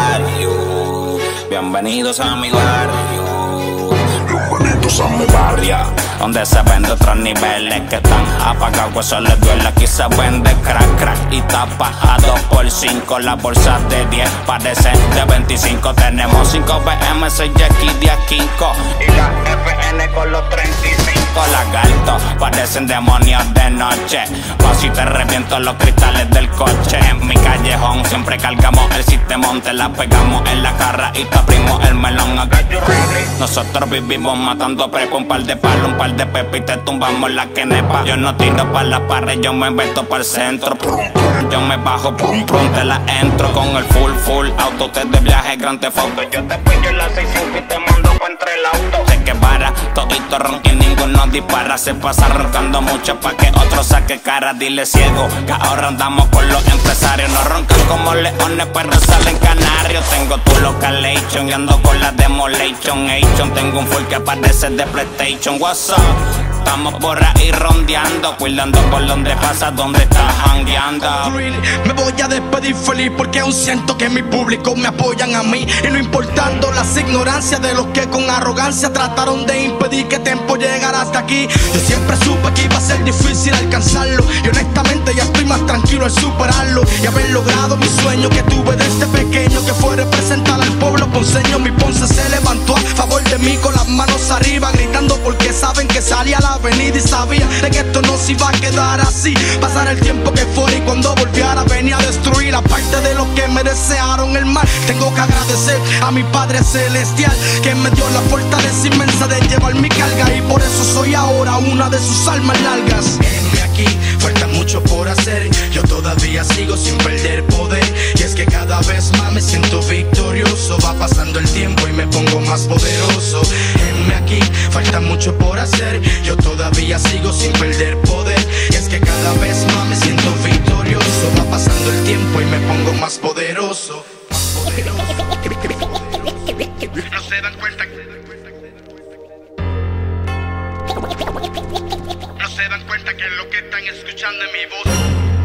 sicarios. Bienvenidos a mi barrio, bienvenidos a mi barrio, donde se vende otros niveles que están apagados, eso les duele. Aquí se vende crack, crack y tapa a dos por cinco. Las bolsas de diez parecen de veinticinco. Tenemos cinco B M, seis Jackie, diez Kinko y la F N con los treinta y cinco. Lagartos parecen demonios de noche. Paso y te reviento los cristales del coche. En mi callejón siempre cargamos el sistemón. Te la pegamos en la cara y te abrimos el melón. Nosotros vivimos matando prepo, un par de palos, un par de pepe y te tumbamos la quenepa. Yo no tiro pa' la pared, yo me meto para el centro. Yo me bajo, pum, pum, te la entro con el full, full auto. Te de viaje, grande foto. Yo te pillo en la seis cinco y te mando pa' entre el auto. Sé que para, todito ron y ninguno dispara. Se pasa roncando mucho pa' que otro saque cara. Dile ciego, que ahora andamos con los empresarios. No roncan como leones, pero salen canarios. Tengo tu localation y ando con la demolation. Ation, tengo un full que parece de PlayStation. What's up? Estamos por ahí rondeando, cuidando por donde pasa, donde estás jangueando. Me voy a despedir feliz porque aún siento que mi público me apoyan a mí. Y no importando las ignorancias de los que con arrogancia trataron de impedir que Tempo llegara hasta aquí. Yo siempre supe que iba a ser difícil alcanzarlo, y honestamente ya estoy más tranquilo al superarlo y haber logrado mi sueño que tuve desde pequeño, que fue representar al pueblo ponceño. Mi Ponce se levantó a favor de mí con las manos arriba, gritando porque saben que salí a la avenida y sabía de que esto no se iba a quedar así. Pasar el tiempo que fuera y cuando volviera venía a destruir aparte de lo que me desearon el mal. Tengo que agradecer a mi Padre Celestial que me dio la fortaleza inmensa de llevar mi carga, y por eso soy ahora una de sus almas largas. Heme aquí, falta mucho por hacer, yo todavía sigo sin perder poder, y es que cada vez más me siento victorioso. Va pasando el tiempo y me pongo más poderoso. Heme aquí, falta mucho por hacer, yo todavía sigo sin perder poder, y es que cada vez más me siento victorioso. Va pasando el tiempo y me pongo más poderoso. No se dan cuenta, no se dan cuenta que lo que están escuchando es mi voz.